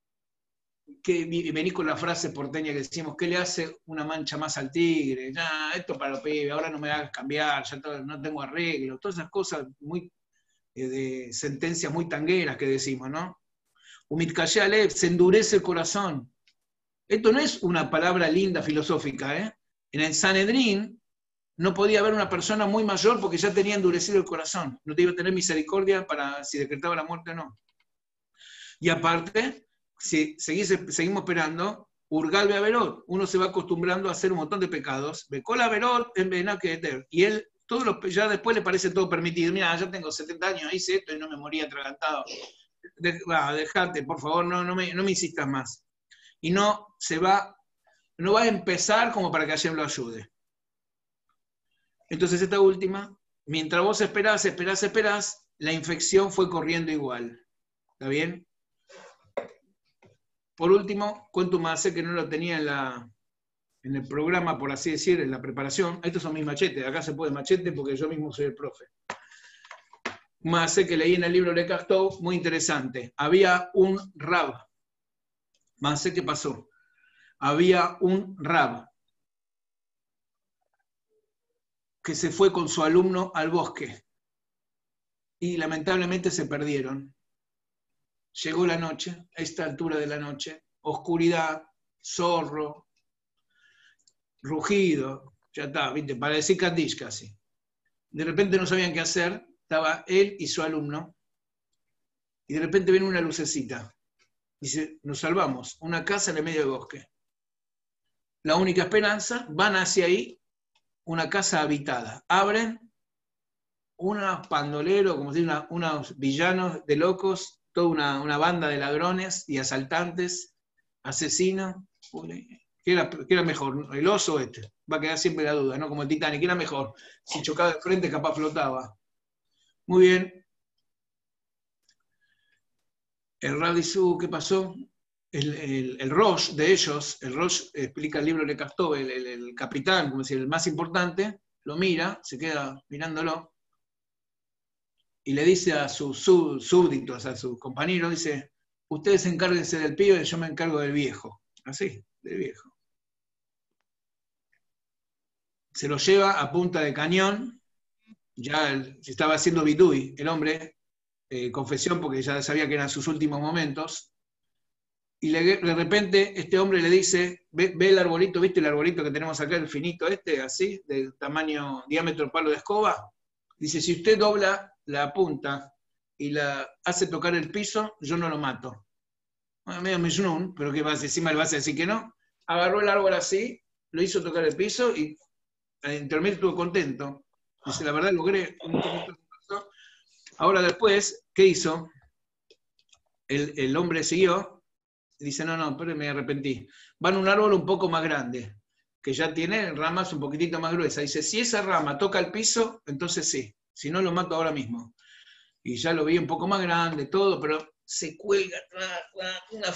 Venís con la frase porteña que decimos, ¿qué le hace una mancha más al tigre? Ya, esto para los pibes, ahora no me hagas cambiar, ya no tengo arreglo. Todas esas cosas muy de sentencias muy tangueras que decimos, ¿no? Umitkashé Alev, se endurece el corazón. Esto no es una palabra linda filosófica, ¿eh? En el Sanedrín no podía haber una persona muy mayor porque ya tenía endurecido el corazón. No te iba a tener misericordia para si decretaba la muerte o no. Y aparte, si seguimos esperando, Urgal Beaverot, uno se va acostumbrando a hacer un montón de pecados. Becola Averot en Benaketer. Y él, ya después le parece todo permitido. Mira, ya tengo 70 años, hice esto y no me moría atragantado. Dejate, por favor, no me insistas más. Y no va a empezar como para que Hashem lo ayude. Entonces esta última, mientras vos esperás, la infección fue corriendo igual. ¿Está bien? Por último, cuento un macé que no lo tenía en el programa, por así decir, en la preparación. Estos son mis machetes, acá se puede machete porque yo mismo soy el profe. Un macé que leí en el libro de Castov, muy interesante. Había un rab. Macé, ¿qué pasó? Había un rab que se fue con su alumno al bosque y lamentablemente se perdieron. Llegó la noche, a esta altura de la noche, oscuridad, zorro, rugido, ya está, ¿viste? Para decir Kaddish casi. De repente no sabían qué hacer, estaba él y su alumno, y de repente viene una lucecita. Dice, nos salvamos, una casa en el medio del bosque. La única esperanza, van hacia ahí, una casa habitada. Abren, unos pandoleros, como si unos villanos de locos, toda una banda de ladrones y asaltantes, asesinos. ¿Qué era mejor? ¿El oso o este? Va a quedar siempre la duda, ¿no? Como el Titanic, ¿qué era mejor? Si chocaba de frente, capaz flotaba. Muy bien. El Radisú, ¿qué pasó? El Rosh de ellos, el Rosh explica el libro de Castov, el capitán, como decir, el más importante, lo mira, se queda mirándolo, y le dice a sus súbditos, a sus compañeros, dice, ustedes encárguense del pibe y yo me encargo del viejo. Así, del viejo. Se lo lleva a punta de cañón, ya se estaba haciendo bidui, el hombre, confesión porque ya sabía que eran sus últimos momentos, y de repente este hombre le dice, ve el arbolito, ¿viste el arbolito que tenemos acá, el finito este, así, de tamaño, diámetro palo de escoba? Dice, si usted dobla la punta y la hace tocar el piso, yo no lo mato. Bueno, medio mishnun, pero ¿qué vas a decir? Encima le vas a decir que no. Agarró el árbol así, lo hizo tocar el piso y el intermedio estuvo contento. Dice, la verdad logré. Ahora después, ¿qué hizo? el hombre siguió, y dice, no, pero me arrepentí. Van a un árbol un poco más grande, que ya tiene ramas un poquitito más gruesas. Dice, si esa rama toca el piso, entonces sí, si no lo mato ahora mismo. Y ya lo vi un poco más grande, todo, pero se cuelga, una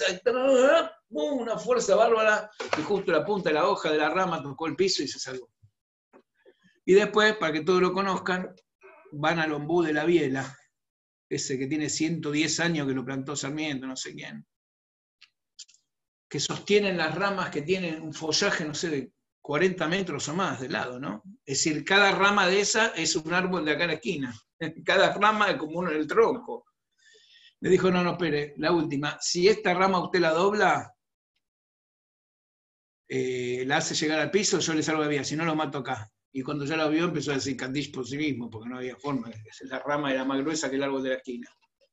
fuerza bárbara, y justo la punta de la hoja de la rama tocó el piso y se salvó. Y después, para que todos lo conozcan, van al ombú de la Biela, ese que tiene 110 años que lo plantó Sarmiento, no sé quién, que sostienen las ramas que tienen un follaje, no sé, de 40 metros o más de lado, ¿no? Es decir, cada rama de esa es un árbol de acá en la esquina. Cada rama es como uno en el tronco. Le dijo, no, espere, la última. Si esta rama usted la dobla, la hace llegar al piso, yo le salgo de vida, si no lo mato acá. Y cuando ya lo vio, empezó a decir Candish por sí mismo, porque no había forma. La rama era más gruesa que el árbol de la esquina.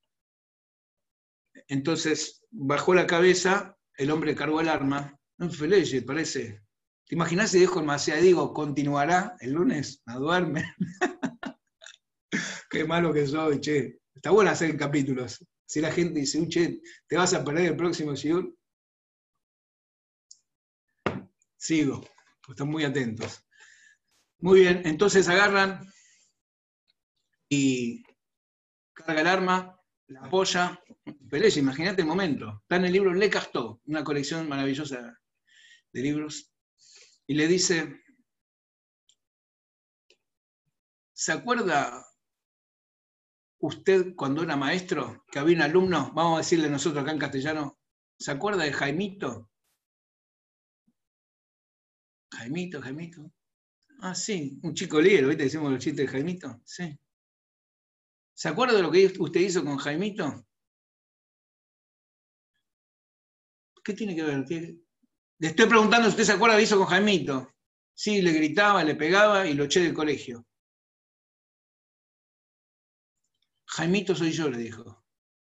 Entonces, bajó la cabeza, el hombre cargó el arma. No, Feleye, parece. ¿Te imaginas si dejo el Macea? Digo, continuará el lunes a duerme. Qué malo que soy, che. Está bueno hacer capítulos. Si la gente dice, che, ¿te vas a perder el próximo Shiur? Sigo, están muy atentos. Muy bien, entonces agarran y carga el arma, la apoya. Peleye, imagínate el momento. Está en el libro Le Castó, una colección maravillosa de libros. Y le dice, ¿se acuerda usted cuando era maestro, que había un alumno, vamos a decirle nosotros acá en castellano, ¿se acuerda de Jaimito? Jaimito. Ah, sí, un chico líder, ¿viste? Decimos los chistes de Jaimito. Sí. ¿Se acuerda de lo que usted hizo con Jaimito? ¿Qué tiene que ver? Le estoy preguntando si usted se acuerda de lo que hizo con Jaimito. Sí, le gritaba, le pegaba y lo eché del colegio. Jaimito soy yo, le dijo.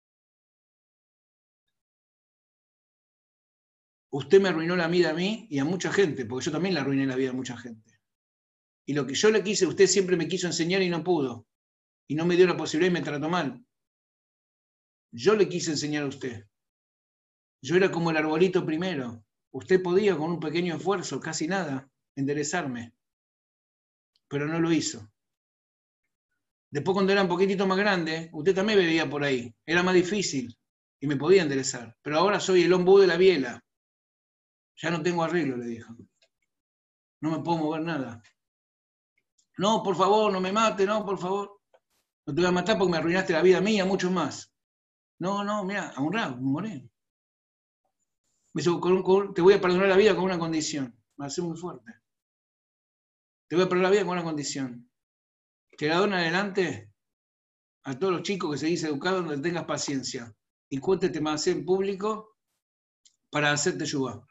Usted me arruinó la vida a mí y a mucha gente, porque yo también le arruiné la vida a mucha gente. Y lo que yo le quise, usted siempre me quiso enseñar y no pudo. Y no me dio la posibilidad y me trató mal. Yo le quise enseñar a usted. Yo era como el arbolito primero. Usted podía, con un pequeño esfuerzo, casi nada, enderezarme. Pero no lo hizo. Después, cuando era un poquitito más grande, usted también me veía por ahí. Era más difícil y me podía enderezar. Pero ahora soy el ombú de la Biela. Ya no tengo arreglo, le dijo. No me puedo mover nada. No, por favor, no me mate, no, por favor. No te voy a matar porque me arruinaste la vida a mí y a muchos más. No, mira, a un rato, morí. Me dijo, te voy a perdonar la vida con una condición. Me va a ser muy fuerte. Te voy a perdonar la vida con una condición. Que de ahora en adelante, a todos los chicos que se dice educados, no tengas paciencia. Y cuéntete más en público para hacerte yuba.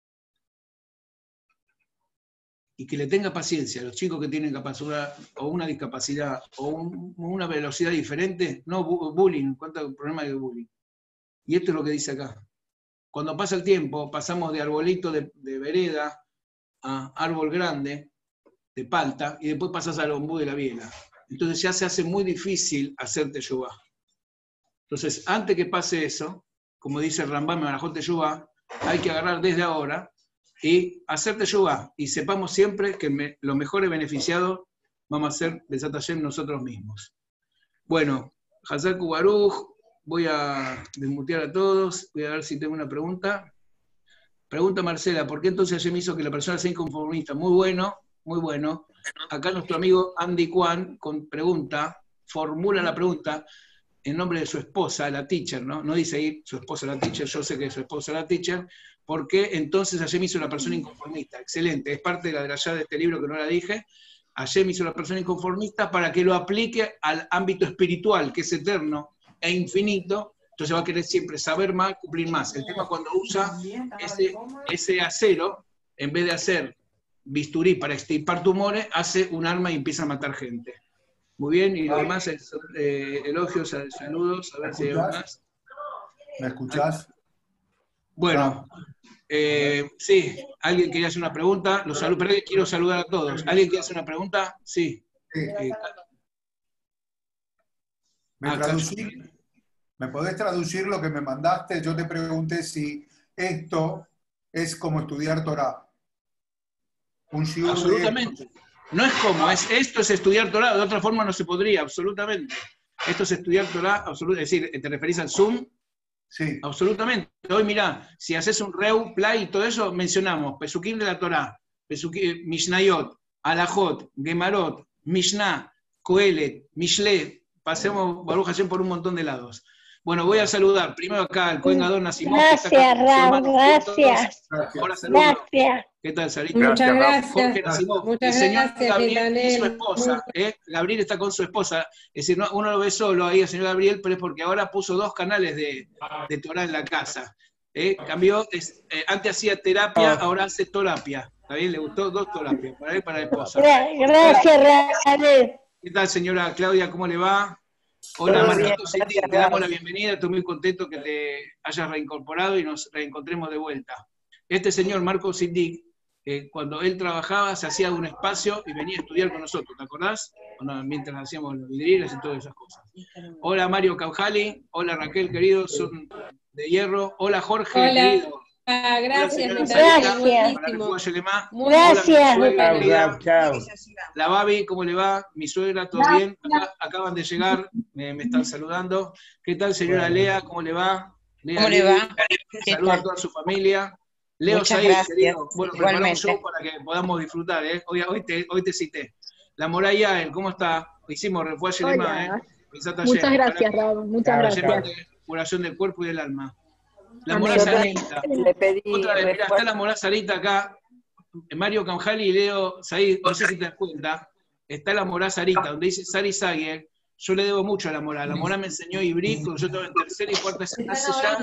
Y que le tenga paciencia a los chicos que tienen capacidad o una discapacidad o una velocidad diferente, no bullying, ¿cuánto problema de bullying? Y esto es lo que dice acá. Cuando pasa el tiempo, pasamos de arbolito de vereda a árbol grande, de palta, y después pasas al ombú de la Biela. Entonces ya se hace muy difícil hacer teshuvá. Entonces, antes que pase eso, como dice el Rambam en Barajot Teshuvá, hay que agarrar desde ahora y hacer teshuvá. Y sepamos siempre que los mejores beneficiados vamos a ser Besat Hashem nosotros mismos. Bueno, Hazak Baruch, voy a desmutear a todos, voy a ver si tengo una pregunta. Pregunta Marcela, ¿por qué entonces Hashem hizo que la persona sea inconformista? Muy bueno, muy bueno. Acá nuestro amigo Andy Kwan formula la pregunta en nombre de su esposa, la teacher, ¿no? No dice ahí su esposa la teacher, yo sé que es su esposa la teacher. ¿Por qué entonces Hashem hizo una persona inconformista? Excelente, es parte de la drayá de este libro que no la dije. Hashem hizo una persona inconformista para que lo aplique al ámbito espiritual, que es eterno e infinito. Entonces va a querer siempre saber más, cumplir más. El tema es cuando usa ese acero, en vez de hacer bisturí para extirpar tumores, hace un arma y empieza a matar gente. Muy bien, y lo demás es elogios, saludos, a ver si hay algo más. ¿Me escuchás? Bueno, sí, ¿alguien quería hacer una pregunta? Pero quiero saludar a todos. ¿Alguien quiere hacer una pregunta? Sí. ¿Me traducí? ¿Me podés traducir lo que me mandaste? Yo te pregunté si esto es como estudiar Torah. Un shiur de esto. Absolutamente. No es como, esto es estudiar Torah, de otra forma no se podría, absolutamente. Esto es estudiar Torah, absolutamente. Es decir, ¿te referís al Zoom? Sí. Absolutamente. Hoy mirá, si haces un Reu, Play y todo eso, mencionamos Pesukim de la Torah, Mishnayot, Alajot, Gemarot, Mishnah, Coelet, Mishle, pasemos Baruch Hashem por un montón de lados. Bueno, voy a saludar primero acá al Cohen Gadol Nasimov. Gracias, Rab, gracias. Ahora saludo. Gracias. ¿Qué tal, Sarita? Muchas gracias. Jorge Nasimov. Muchas El señor gracias, Gabriel y su Milanel. esposa. Gabriel está con su esposa. Es decir, uno lo ve solo ahí, el señor Gabriel, pero es porque ahora puso 2 canales de Torah en la casa. Cambió, antes hacía terapia, ahora hace torapia. ¿Está bien? Le gustó 2 terapias, para él y para la esposa. Gracias, Rab. ¿Qué tal, señora Claudia? ¿Cómo le va? Hola, Todo Marquito bien, Cinti, gracias, te damos Rab. la bienvenida. Estoy muy contento que te hayas reincorporado y nos reencontremos de vuelta. Este señor, Marco Cinti, cuando él trabajaba, se hacía un espacio y venía a estudiar con nosotros, ¿te acordás? Bueno, mientras hacíamos los vidrieras y todas esas cosas. Hola, Mario Caujali. Hola, Raquel, querido, son de hierro. Hola, Jorge, Hola. querido. Gracias, Hola, Milanel. Gracias. Buenísimo. Gracias. Hola, la Babi, ¿cómo le va? Mi suegra, ¿todo bien? Acaban de llegar, me están saludando. ¿Qué tal, señora Lea? ¿Cómo le va? Lea, ¿Cómo le va? ¿Qué saluda a tal? toda su familia. Leo Muchas Said, gracias. querido. Bueno, preparamos un Igualmente. show para que podamos disfrutar, ¿eh? Hoy te cité. La Moraya, ¿cómo está? Hicimos refuerzo y demás, ¿eh? Muchas gracias, Raúl. Muchas gracias. Curación del cuerpo y del alma. La Amén. Morá Sarita. Le pedí Otra vez, mirá, está refuerzo. la Morá Sarita acá. Mario Caujali y Leo Said, no sé si te das cuenta. Está la Morá Sarita, donde dice Sari Sager. Yo le debo mucho a la Morá. La Morá me enseñó Ibrí, cuando yo estaba en tercera y cuarta, hace ya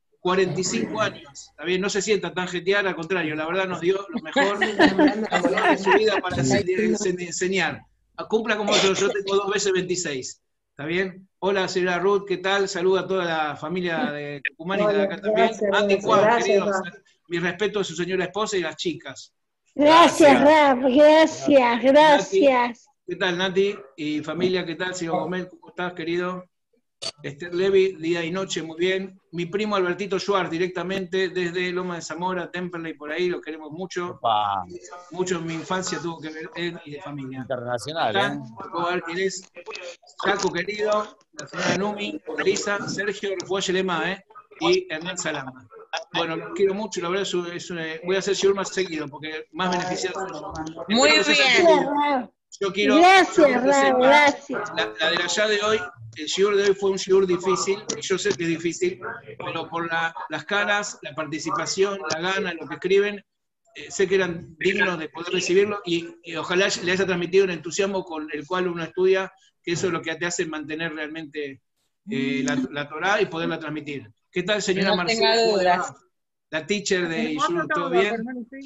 45 años. Está bien, no se sienta tan jeteada, al contrario, la verdad nos dio lo mejor de su vida para enseñar. Cumpla como yo tengo 2 veces 26. ¿Está bien? Hola, señora Ruth, ¿qué tal? Saluda a toda la familia de Tucumán y de acá también. Andy Juan, querido, mi respeto a su señora esposa y las chicas. Gracias, Rab. Gracias, gracias. ¿Qué tal, Nati? Y familia, ¿qué tal? Señor Gómez, ¿cómo estás, querido? Esther Levi, día y noche, muy bien. Mi primo Albertito Schwartz, directamente desde Loma de Zamora, Temperley, por ahí, lo queremos mucho. Mucho en mi infancia tuvo que ver él y de familia. Internacional, Puedo ver quién es. Jaco, querido, la señora Numi, Elisa, Sergio, Refuaje Lema, y Hernán Salama. Bueno, los quiero mucho, la verdad voy a hacer shiur más seguido, porque más beneficiados son yo. Muy Espero que se bien. haya entendido. Yo quiero Gracias, que Rab. sepa, Gracias. la de allá de hoy, el shiur de hoy fue un shiur difícil, y yo sé que es difícil, pero por las caras, la participación, la gana, lo que escriben, sé que eran dignos de poder recibirlo, y ojalá le haya transmitido el entusiasmo con el cual uno estudia, que eso es lo que te hace mantener realmente la Torá y poderla transmitir. ¿Qué tal, señora No Marcela? tenga ¿Cómo le va? dudas. La teacher de Yishur, ¿todo bien?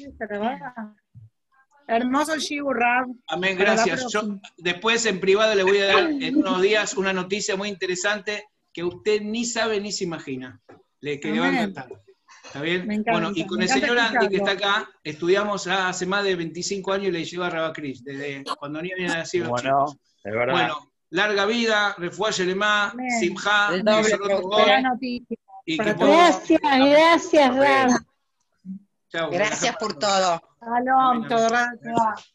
Hermoso Shibu, Rab. Amén, Para la gracias. Yo próxima. después en privado le voy a dar en unos días una noticia muy interesante que usted ni sabe ni se imagina, que le va a Amén. encantar. ¿Está bien? Me encanta, Bueno, y con me el encanta señor Andy que está escucharlo. acá, estudiamos hace más de 25 años y le lleva a Rabacris, desde cuando ni habían nacido los chicos. es verdad. Bueno, larga vida, refuaje Lema, Amén. Simha, El doble Yeshorot para Tobot, Buena noticia. y para que todos. Gracias, gracias, Rab. Chao, Gracias por todo. Shalom, todo Rab.